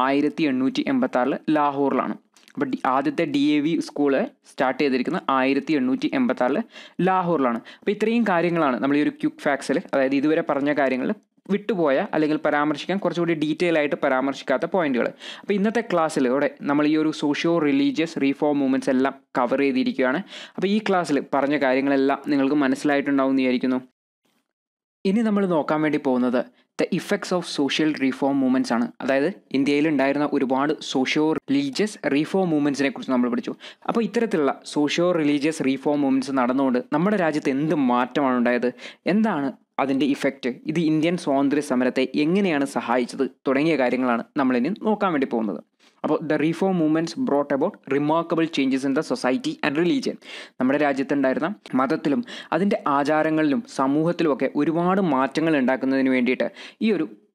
1886 ലാഹോറിലാണ്. അപ്പോൾ ആദ്യത്തെ DAV സ്കൂള് സ്റ്റാർട്ട് ചെയ്തിരിക്കുന്നത് 1886 ലാഹോറിലാണ്. അപ്പോൾ ഇത്രയും കാര്യങ്ങളാണ് നമ്മൾ ഈ ഒരു ക്വിക്ക് ഫാക്ട്സിൽ, അതായത് ഇതുവരെ പറഞ്ഞ കാര്യങ്ങൾ വിട്ടുപോയ അല്ലെങ്കിൽ പരാമർശിക്കാൻ കുറച്ചുകൂടി ഡീറ്റെയിൽ ആയിട്ട് പരാമർശിക്കാത്ത പോയിന്റുകൾ. അപ്പോൾ ഇന്നത്തെ ക്ലാസ്സിലൂടെ നമ്മൾ ഈ ഒരു സോഷ്യോ റിലീജിയസ് റീഫോം മൂവ്മെൻറ്റ്സ് എല്ലാം കവർ ചെയ്തിരിക്കുകയാണ്. അപ്പോൾ ഈ ക്ലാസ്സിൽ പറഞ്ഞ കാര്യങ്ങളെല്ലാം നിങ്ങൾക്ക് മനസ്സിലായിട്ടുണ്ടാവും എന്ന് വിചാരിക്കുന്നു. ഇനി നമ്മൾ നോക്കാൻ വേണ്ടി പോകുന്നത് the effects of social reform movements ആണ്. അതായത് ഇന്ത്യയിൽ ഉണ്ടായിരുന്ന ഒരുപാട് സോഷ്യോ റിലീജിയസ് റീഫോം മൂവ്മെൻറ്റ്സിനെ കുറിച്ച് നമ്മൾ പഠിച്ചു. അപ്പോൾ ഇത്തരത്തിലുള്ള സോഷ്യോ റിലീജിയസ് റീഫോം മൂവ്മെൻറ്റ്സ് നടന്നുകൊണ്ട് നമ്മുടെ രാജ്യത്ത് എന്ത് മാറ്റമാണ് ഉണ്ടായത്, എന്താണ് അതിൻ്റെ ഇഫക്റ്റ്, ഇത് ഇന്ത്യൻ സ്വാതന്ത്ര്യ സമരത്തെ എങ്ങനെയാണ് സഹായിച്ചത് തുടങ്ങിയ കാര്യങ്ങളാണ് നമ്മളിനി നോക്കാൻ വേണ്ടി പോകുന്നത്. അപ്പോൾ the reform movements brought about remarkable changes in the society and religion. നമ്മുടെ രാജ്യത്തുണ്ടായിരുന്ന മതത്തിലും അതിൻ്റെ ആചാരങ്ങളിലും സമൂഹത്തിലുമൊക്കെ ഒരുപാട് മാറ്റങ്ങൾ ഉണ്ടാക്കുന്നതിന് വേണ്ടിയിട്ട് ഈ ഒരു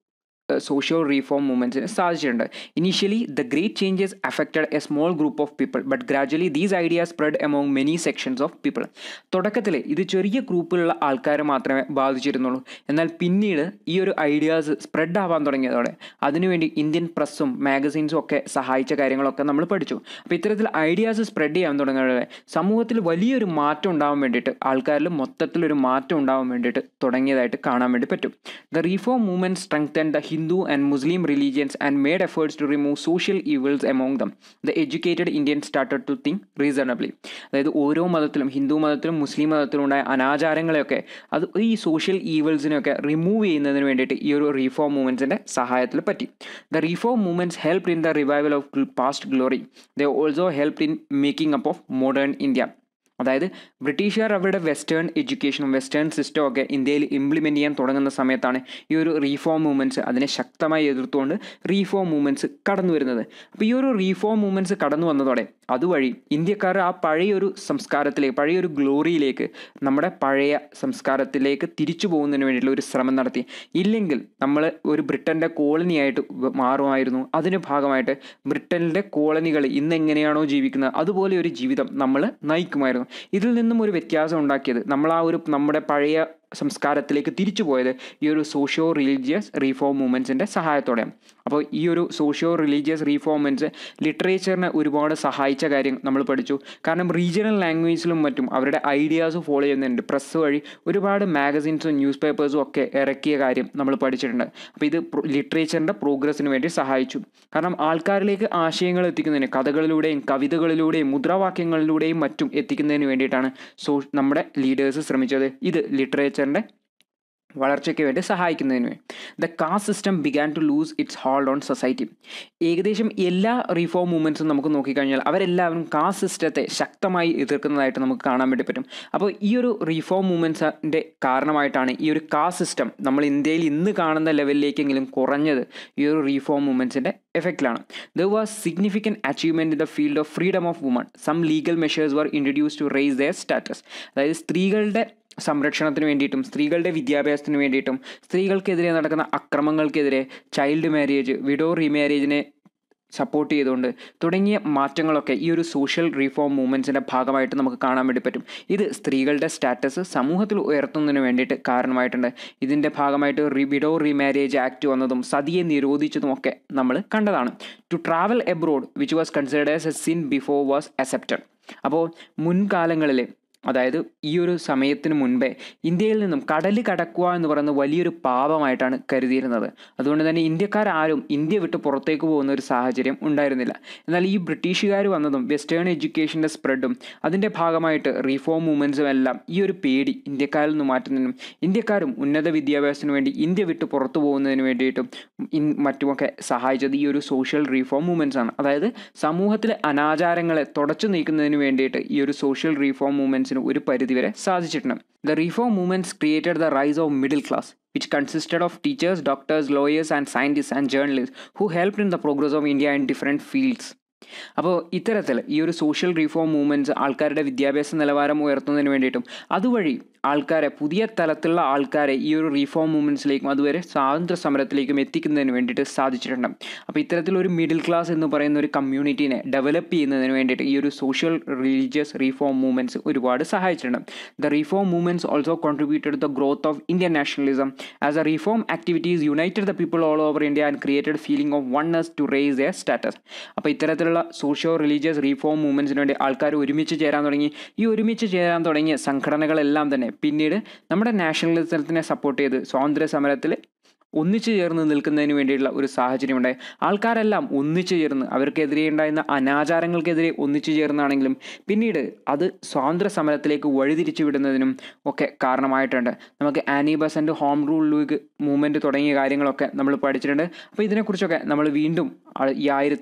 സോഷ്യോ റീഫോം മൂവ്മെൻറ്റ്സിന് സാധിച്ചിട്ടുണ്ട്. Initially the great changes affected a small group of people but gradually these ideas spread among many sections of people. തുടക്കത്തിൽ ഇത് ചെറിയ ഗ്രൂപ്പിലുള്ള ആൾക്കാരെ മാത്രമേ ബാധിച്ചിരുന്നുള്ളൂ. എന്നാൽ പിന്നീട് ഈ ഒരു ഐഡിയാസ് സ്പ്രെഡ് ആവാൻ തുടങ്ങിയതോടെ അതിനുവേണ്ടി ഇന്ത്യൻ പ്രസ്സും മാഗസീൻസും ഒക്കെ സഹായിച്ച കാര്യങ്ങളൊക്കെ നമ്മൾ പഠിച്ചു. അപ്പോൾ ഇത്തരത്തിൽ ഐഡിയാസ് സ്പ്രെഡ് ചെയ്യാൻ തുടങ്ങിയതോടെ സമൂഹത്തിൽ വലിയൊരു മാറ്റം ഉണ്ടാവാൻ വേണ്ടിയിട്ട്, ആൾക്കാരിൽ മൊത്തത്തിലൊരു മാറ്റം ഉണ്ടാവാൻ വേണ്ടിയിട്ട് തുടങ്ങിയതായിട്ട് കാണാൻ വേണ്ടി പറ്റും. The reform movement strengthened the Hindu and Muslim religions and made efforts to remove social evils among them. The educated Indian started to think reasonably. അതായത് ഓരോ മതത്തിലും, ഹിന്ദു മതത്തിലും മുസ്ലിം മതത്തിലും ഉണ്ടായ അനാചാരങ്ങളെയൊക്കെ, അത് ഈ സോഷ്യൽ ഈവിൾസിനെയൊക്കെ റിമൂവ് ചെയ്യുന്നതിന് വേണ്ടിയിട്ട് ഈ ഒരു റീഫോം മൂവ്മെൻറ്റ്സിൻ്റെ സഹായത്തിൽ പറ്റി. The reform movements helped in the revival of past glory. They also helped in making up of modern India. അതായത് ബ്രിട്ടീഷുകാർ അവരുടെ വെസ്റ്റേൺ എഡ്യൂക്കേഷനും വെസ്റ്റേൺ സിസ്റ്റവും ഒക്കെ ഇന്ത്യയിൽ ഇംപ്ലിമെൻറ്റ് ചെയ്യാൻ തുടങ്ങുന്ന സമയത്താണ് ഈ ഒരു റീഫോം മൂവ്മെൻറ്റ്സ്, അതിനെ ശക്തമായി എതിർത്തുകൊണ്ട് റീഫോം മൂവ്മെൻറ്റ്സ് കടന്നു വരുന്നത്. അപ്പോൾ ഈ ഒരു റീഫോം മൂവ്മെൻറ്റ്സ് കടന്നു വന്നതോടെ അതുവഴി ഇന്ത്യക്കാർ ആ പഴയൊരു സംസ്കാരത്തിലേക്ക്, പഴയൊരു ഗ്ലോറിയിലേക്ക്, നമ്മുടെ പഴയ സംസ്കാരത്തിലേക്ക് തിരിച്ചു പോകുന്നതിന് വേണ്ടിയിട്ടുള്ള ഒരു ശ്രമം നടത്തി. ഇല്ലെങ്കിൽ നമ്മൾ ഒരു ബ്രിട്ടൻ്റെ കോളനിയായിട്ട് മാറുമായിരുന്നു. അതിന് ഭാഗമായിട്ട് ബ്രിട്ടനിലെ കോളനികൾ ഇന്ന് എങ്ങനെയാണോ ജീവിക്കുന്നത് അതുപോലെ ഒരു ജീവിതം നമ്മൾ നയിക്കുമായിരുന്നു. ഇതിൽ നിന്നും ഒരു വ്യത്യാസം ഉണ്ടാക്കിയത്, നമ്മൾ ആ ഒരു നമ്മുടെ പഴയ സംസ്കാരത്തിലേക്ക് തിരിച്ചു പോയത് ഈ ഒരു സോഷ്യോ റിലീജിയസ് റീഫോം മൂവ്മെൻറ്റ്സിൻ്റെ സഹായത്തോടെയാണ്. അപ്പോൾ ഈ ഒരു സോഷ്യോ റിലീജിയസ് റീഫോംമെൻറ്റ്സ് ലിറ്ററേച്ചറിനെ ഒരുപാട് സഹായിച്ച കാര്യം നമ്മൾ പഠിച്ചു. കാരണം റീജിയണൽ ലാംഗ്വേജിലും മറ്റും അവരുടെ ഐഡിയാസ് ഫോളോ ചെയ്യുന്നുണ്ട്. പ്രസ് വഴി ഒരുപാട് മാഗസീൻസും ന്യൂസ് പേപ്പേഴ്സും ഒക്കെ ഇറക്കിയ കാര്യം നമ്മൾ പഠിച്ചിട്ടുണ്ട്. അപ്പോൾ ഇത് ലിറ്ററേച്ചറിൻ്റെ പ്രോഗ്രസ്സിന് വേണ്ടി സഹായിച്ചു. കാരണം ആൾക്കാരിലേക്ക് ആശയങ്ങൾ എത്തിക്കുന്നതിന് കഥകളിലൂടെയും കവിതകളിലൂടെയും മുദ്രാവാക്യങ്ങളിലൂടെയും മറ്റും എത്തിക്കുന്നതിന് വേണ്ടിയിട്ടാണ് നമ്മുടെ ലീഡേഴ്സ് ശ്രമിച്ചത്. ഇത് ലിറ്ററേച്ചറിൻ്റെ വളർച്ചയ്ക്ക് വേണ്ടി സഹായിക്കുന്നതിന് വേണ്ടി. The caste system began to lose its hold on society. ഏകദേശം എല്ലാ റീഫോം മൂവ്മെൻറ്റ്സും നമുക്ക് നോക്കിക്കഴിഞ്ഞാൽ അവരെല്ലാവരും കാസ്റ്റ് സിസ്റ്റത്തെ ശക്തമായി എതിർക്കുന്നതായിട്ട് നമുക്ക് കാണാൻ വേണ്ടി പറ്റും. അപ്പോൾ ഈ ഒരു റീഫോം മൂവ്മെൻറ്റ്സിൻ്റെ കാരണമായിട്ടാണ് ഈ ഒരു കാസ്റ്റ് സിസ്റ്റം നമ്മൾ ഇന്ത്യയിൽ ഇന്ന് കാണുന്ന ലെവലിലേക്കെങ്കിലും കുറഞ്ഞത് ഈ ഒരു റീഫോം മൂവ്മെൻറ്റ്സിൻ്റെ എഫക്റ്റിലാണ്. There was significant achievement in the field of freedom of woman. Some legal measures were introduce to raise their status. അതായത് സ്ത്രീകളുടെ സംരക്ഷണത്തിന് വേണ്ടിയിട്ടും സ്ത്രീകളുടെ വിദ്യാഭ്യാസത്തിന് വേണ്ടിയിട്ടും സ്ത്രീകൾക്കെതിരെ നടക്കുന്ന അക്രമങ്ങൾക്കെതിരെ ചൈൽഡ് മാരേജ്, വിഡോ റീമാരേജിനെ സപ്പോർട്ട് ചെയ്തുകൊണ്ട് തുടങ്ങിയ മാറ്റങ്ങളൊക്കെ ഈ ഒരു സോഷ്യൽ റീഫോം മൂവ്മെൻറ്റ്സിൻ്റെ ഭാഗമായിട്ട് നമുക്ക് കാണാൻ വേണ്ടി പറ്റും. ഇത് സ്ത്രീകളുടെ സ്റ്റാറ്റസ് സമൂഹത്തിൽ ഉയർത്തുന്നതിന് വേണ്ടിയിട്ട് കാരണമായിട്ടുണ്ട്. ഇതിൻ്റെ ഭാഗമായിട്ട് വിഡോ റീമാരേജ് ആക്ട് വന്നതും സതിയെ നിരോധിച്ചതും ഒക്കെ നമ്മൾ കണ്ടതാണ്. To travel abroad which was considered as a sin before was accepted. അപ്പോൾ മുൻകാലങ്ങളിൽ, അതായത് ഈ ഒരു സമയത്തിന് മുൻപേ ഇന്ത്യയിൽ നിന്നും കടൽ കടക്കുക എന്ന് പറയുന്നത് വലിയൊരു പാപമായിട്ടാണ് കരുതിയിരുന്നത്. അതുകൊണ്ട് തന്നെ ഇന്ത്യക്കാരും ഇന്ത്യ വിട്ട് പുറത്തേക്ക് പോകുന്ന ഒരു സാഹചര്യം ഉണ്ടായിരുന്നില്ല. എന്നാൽ ഈ ബ്രിട്ടീഷുകാർ വന്നതും വെസ്റ്റേൺ എഡ്യൂക്കേഷൻ്റെ സ്പ്രെഡും അതിൻ്റെ ഭാഗമായിട്ട് റീഫോം മൂവ്മെൻറ്റ്സും എല്ലാം ഈ ഒരു പേടി ഇന്ത്യക്കാരിൽ നിന്ന് മാറ്റുന്നതിനും ഇന്ത്യക്കാരും ഉന്നത വിദ്യാഭ്യാസത്തിന് വേണ്ടി ഇന്ത്യ വിട്ട് പുറത്തു പോകുന്നതിന് വേണ്ടിയിട്ടും മറ്റുമൊക്കെ സഹായിച്ചത് ഈ ഒരു സോഷ്യൽ റീഫോം മൂവ്മെൻറ്റ്സ് ആണ്. അതായത് സമൂഹത്തിലെ അനാചാരങ്ങളെ തുടച്ചു നീക്കുന്നതിന് വേണ്ടിയിട്ട് ഈ ഒരു സോഷ്യൽ റീഫോം മൂവ്മെൻറ്റ്സിന് ഒരു പരിധിവരെ സാധിച്ചിട്ടുണ്ട്. The reform movements created the rise of middle class, which consisted of teachers, doctors, lawyers and scientists and journalists who helped in the progress of India in different fields. അപ്പോൾ ഇത്തരത്തിൽ ഈ ഒരു സോഷ്യൽ റീഫോം മൂവ്മെൻറ്റ്സ് ആൾക്കാരുടെ വിദ്യാഭ്യാസ നിലവാരം ഉയർത്തുന്നതിന് വേണ്ടിയിട്ടും അതുവഴി ആൾക്കാരെ, പുതിയ തലത്തിലുള്ള ആൾക്കാരെ ഈ ഒരു റീഫോം മൂവ്മെൻറ്റ്സിലേക്കും അതുവരെ സ്വാതന്ത്ര്യ സമരത്തിലേക്കും എത്തിക്കുന്നതിന് വേണ്ടിയിട്ട് സാധിച്ചിട്ടുണ്ട്. അപ്പോൾ ഇത്തരത്തിലൊരു മിഡിൽ ക്ലാസ് എന്ന് പറയുന്ന ഒരു കമ്മ്യൂണിറ്റീനെ ഡെവലപ്പ് ചെയ്യുന്നതിന് വേണ്ടിയിട്ട് ഈ ഒരു സോഷ്യൽ റിലീജിയസ് റീഫോം മൂവ്മെൻറ്റ്സ് ഒരുപാട് സഹായിച്ചിട്ടുണ്ട്. The reform movements also contributed the growth of Indian nationalism as a reform activities united the people all over India and created feeling of oneness to raise their status. അപ്പോൾ ഇത്തരത്തിലുള്ള സോഷ്യോ റിലീജിയസ് റീഫോം മൂവ്മെൻറ്റ്സിന് വേണ്ടി ആൾക്കാർ ഒരുമിച്ച് ചേരാൻ തുടങ്ങി. ഈ ഒരുമിച്ച് ചേരാൻ തുടങ്ങിയ സംഘടനകളെല്ലാം തന്നെ പിന്നീട് നമ്മുടെ നാഷണലിസത്തിനെ സപ്പോർട്ട് ചെയ്ത് സ്വാതന്ത്ര്യ സമരത്തിൽ ഒന്നിച്ചു ചേർന്ന് നിൽക്കുന്നതിന് വേണ്ടിയിട്ടുള്ള ഒരു സാഹചര്യമുണ്ടായി. ആൾക്കാരെല്ലാം ഒന്നിച്ചു ചേർന്ന് അവർക്കെതിരെ ഉണ്ടായിരുന്ന അനാചാരങ്ങൾക്കെതിരെ ഒന്നിച്ചു ചേർന്നാണെങ്കിലും പിന്നീട് അത് സ്വാതന്ത്ര്യ സമരത്തിലേക്ക് വഴിതിരിച്ചു വിടുന്നതിനും ഒക്കെ കാരണമായിട്ടുണ്ട്. നമുക്ക് Annie Besant home rule league movement തുടങ്ങിയ കാര്യങ്ങളൊക്കെ നമ്മൾ പഠിച്ചിട്ടുണ്ട്. അപ്പോൾ ഇതിനെക്കുറിച്ചൊക്കെ നമ്മൾ വീണ്ടും ഈ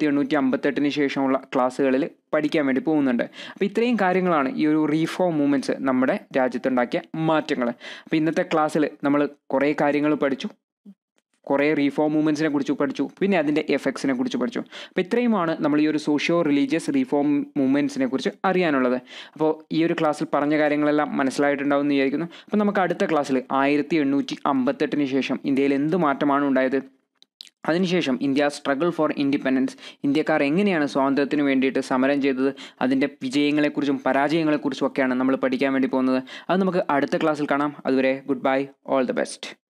1858 ശേഷമുള്ള ക്ലാസ്സുകളിൽ പഠിക്കാൻ വേണ്ടി പോകുന്നുണ്ട്. അപ്പോൾ ഇത്രയും കാര്യങ്ങളാണ് ഈ ഒരു റീഫോം മൂവ്മെൻറ്റ്സ് നമ്മുടെ രാജ്യത്തുണ്ടാക്കിയ മാറ്റങ്ങൾ. അപ്പോൾ ഇന്നത്തെ ക്ലാസ്സിൽ നമ്മൾ കുറേ കാര്യങ്ങൾ പഠിച്ചു, കുറേ റീഫോം മൂവ്മെൻറ്റ്സിനെ കുറിച്ച് പഠിച്ചു, പിന്നെ അതിൻ്റെ എഫക്ട്സിനെ കുറിച്ച് പഠിച്ചു. അപ്പോൾ ഇത്രയുമാണ് നമ്മൾ ഈ ഒരു സോഷ്യോ റിലീജിയസ് റീഫോം മൂവ്മെൻറ്റ്സിനെ കുറിച്ച് അറിയാനുള്ളത്. അപ്പോൾ ഈ ഒരു ക്ലാസ്സിൽ പറഞ്ഞ കാര്യങ്ങളെല്ലാം മനസ്സിലായിട്ടുണ്ടാവും എന്ന് വിചാരിക്കുന്നു. അപ്പോൾ നമുക്ക് അടുത്ത ക്ലാസ്സിൽ 1858 ശേഷം ഇന്ത്യയിൽ എന്ത് മാറ്റമാണ് ഉണ്ടായത്, അതിനുശേഷം ഇന്ത്യ സ്ട്രഗിൾ ഫോർ ഇൻഡിപെൻഡൻസ്, ഇന്ത്യക്കാർ എങ്ങനെയാണ് സ്വാതന്ത്ര്യത്തിന് വേണ്ടിയിട്ട് സമരം ചെയ്തത്, അതിൻ്റെ വിജയങ്ങളെക്കുറിച്ചും പരാജയങ്ങളെക്കുറിച്ചും ഒക്കെയാണ് നമ്മൾ പഠിക്കാൻ വേണ്ടി പോകുന്നത്. അത് നമുക്ക് അടുത്ത ക്ലാസ്സിൽ കാണാം. അതുവരെ good bye, all the best.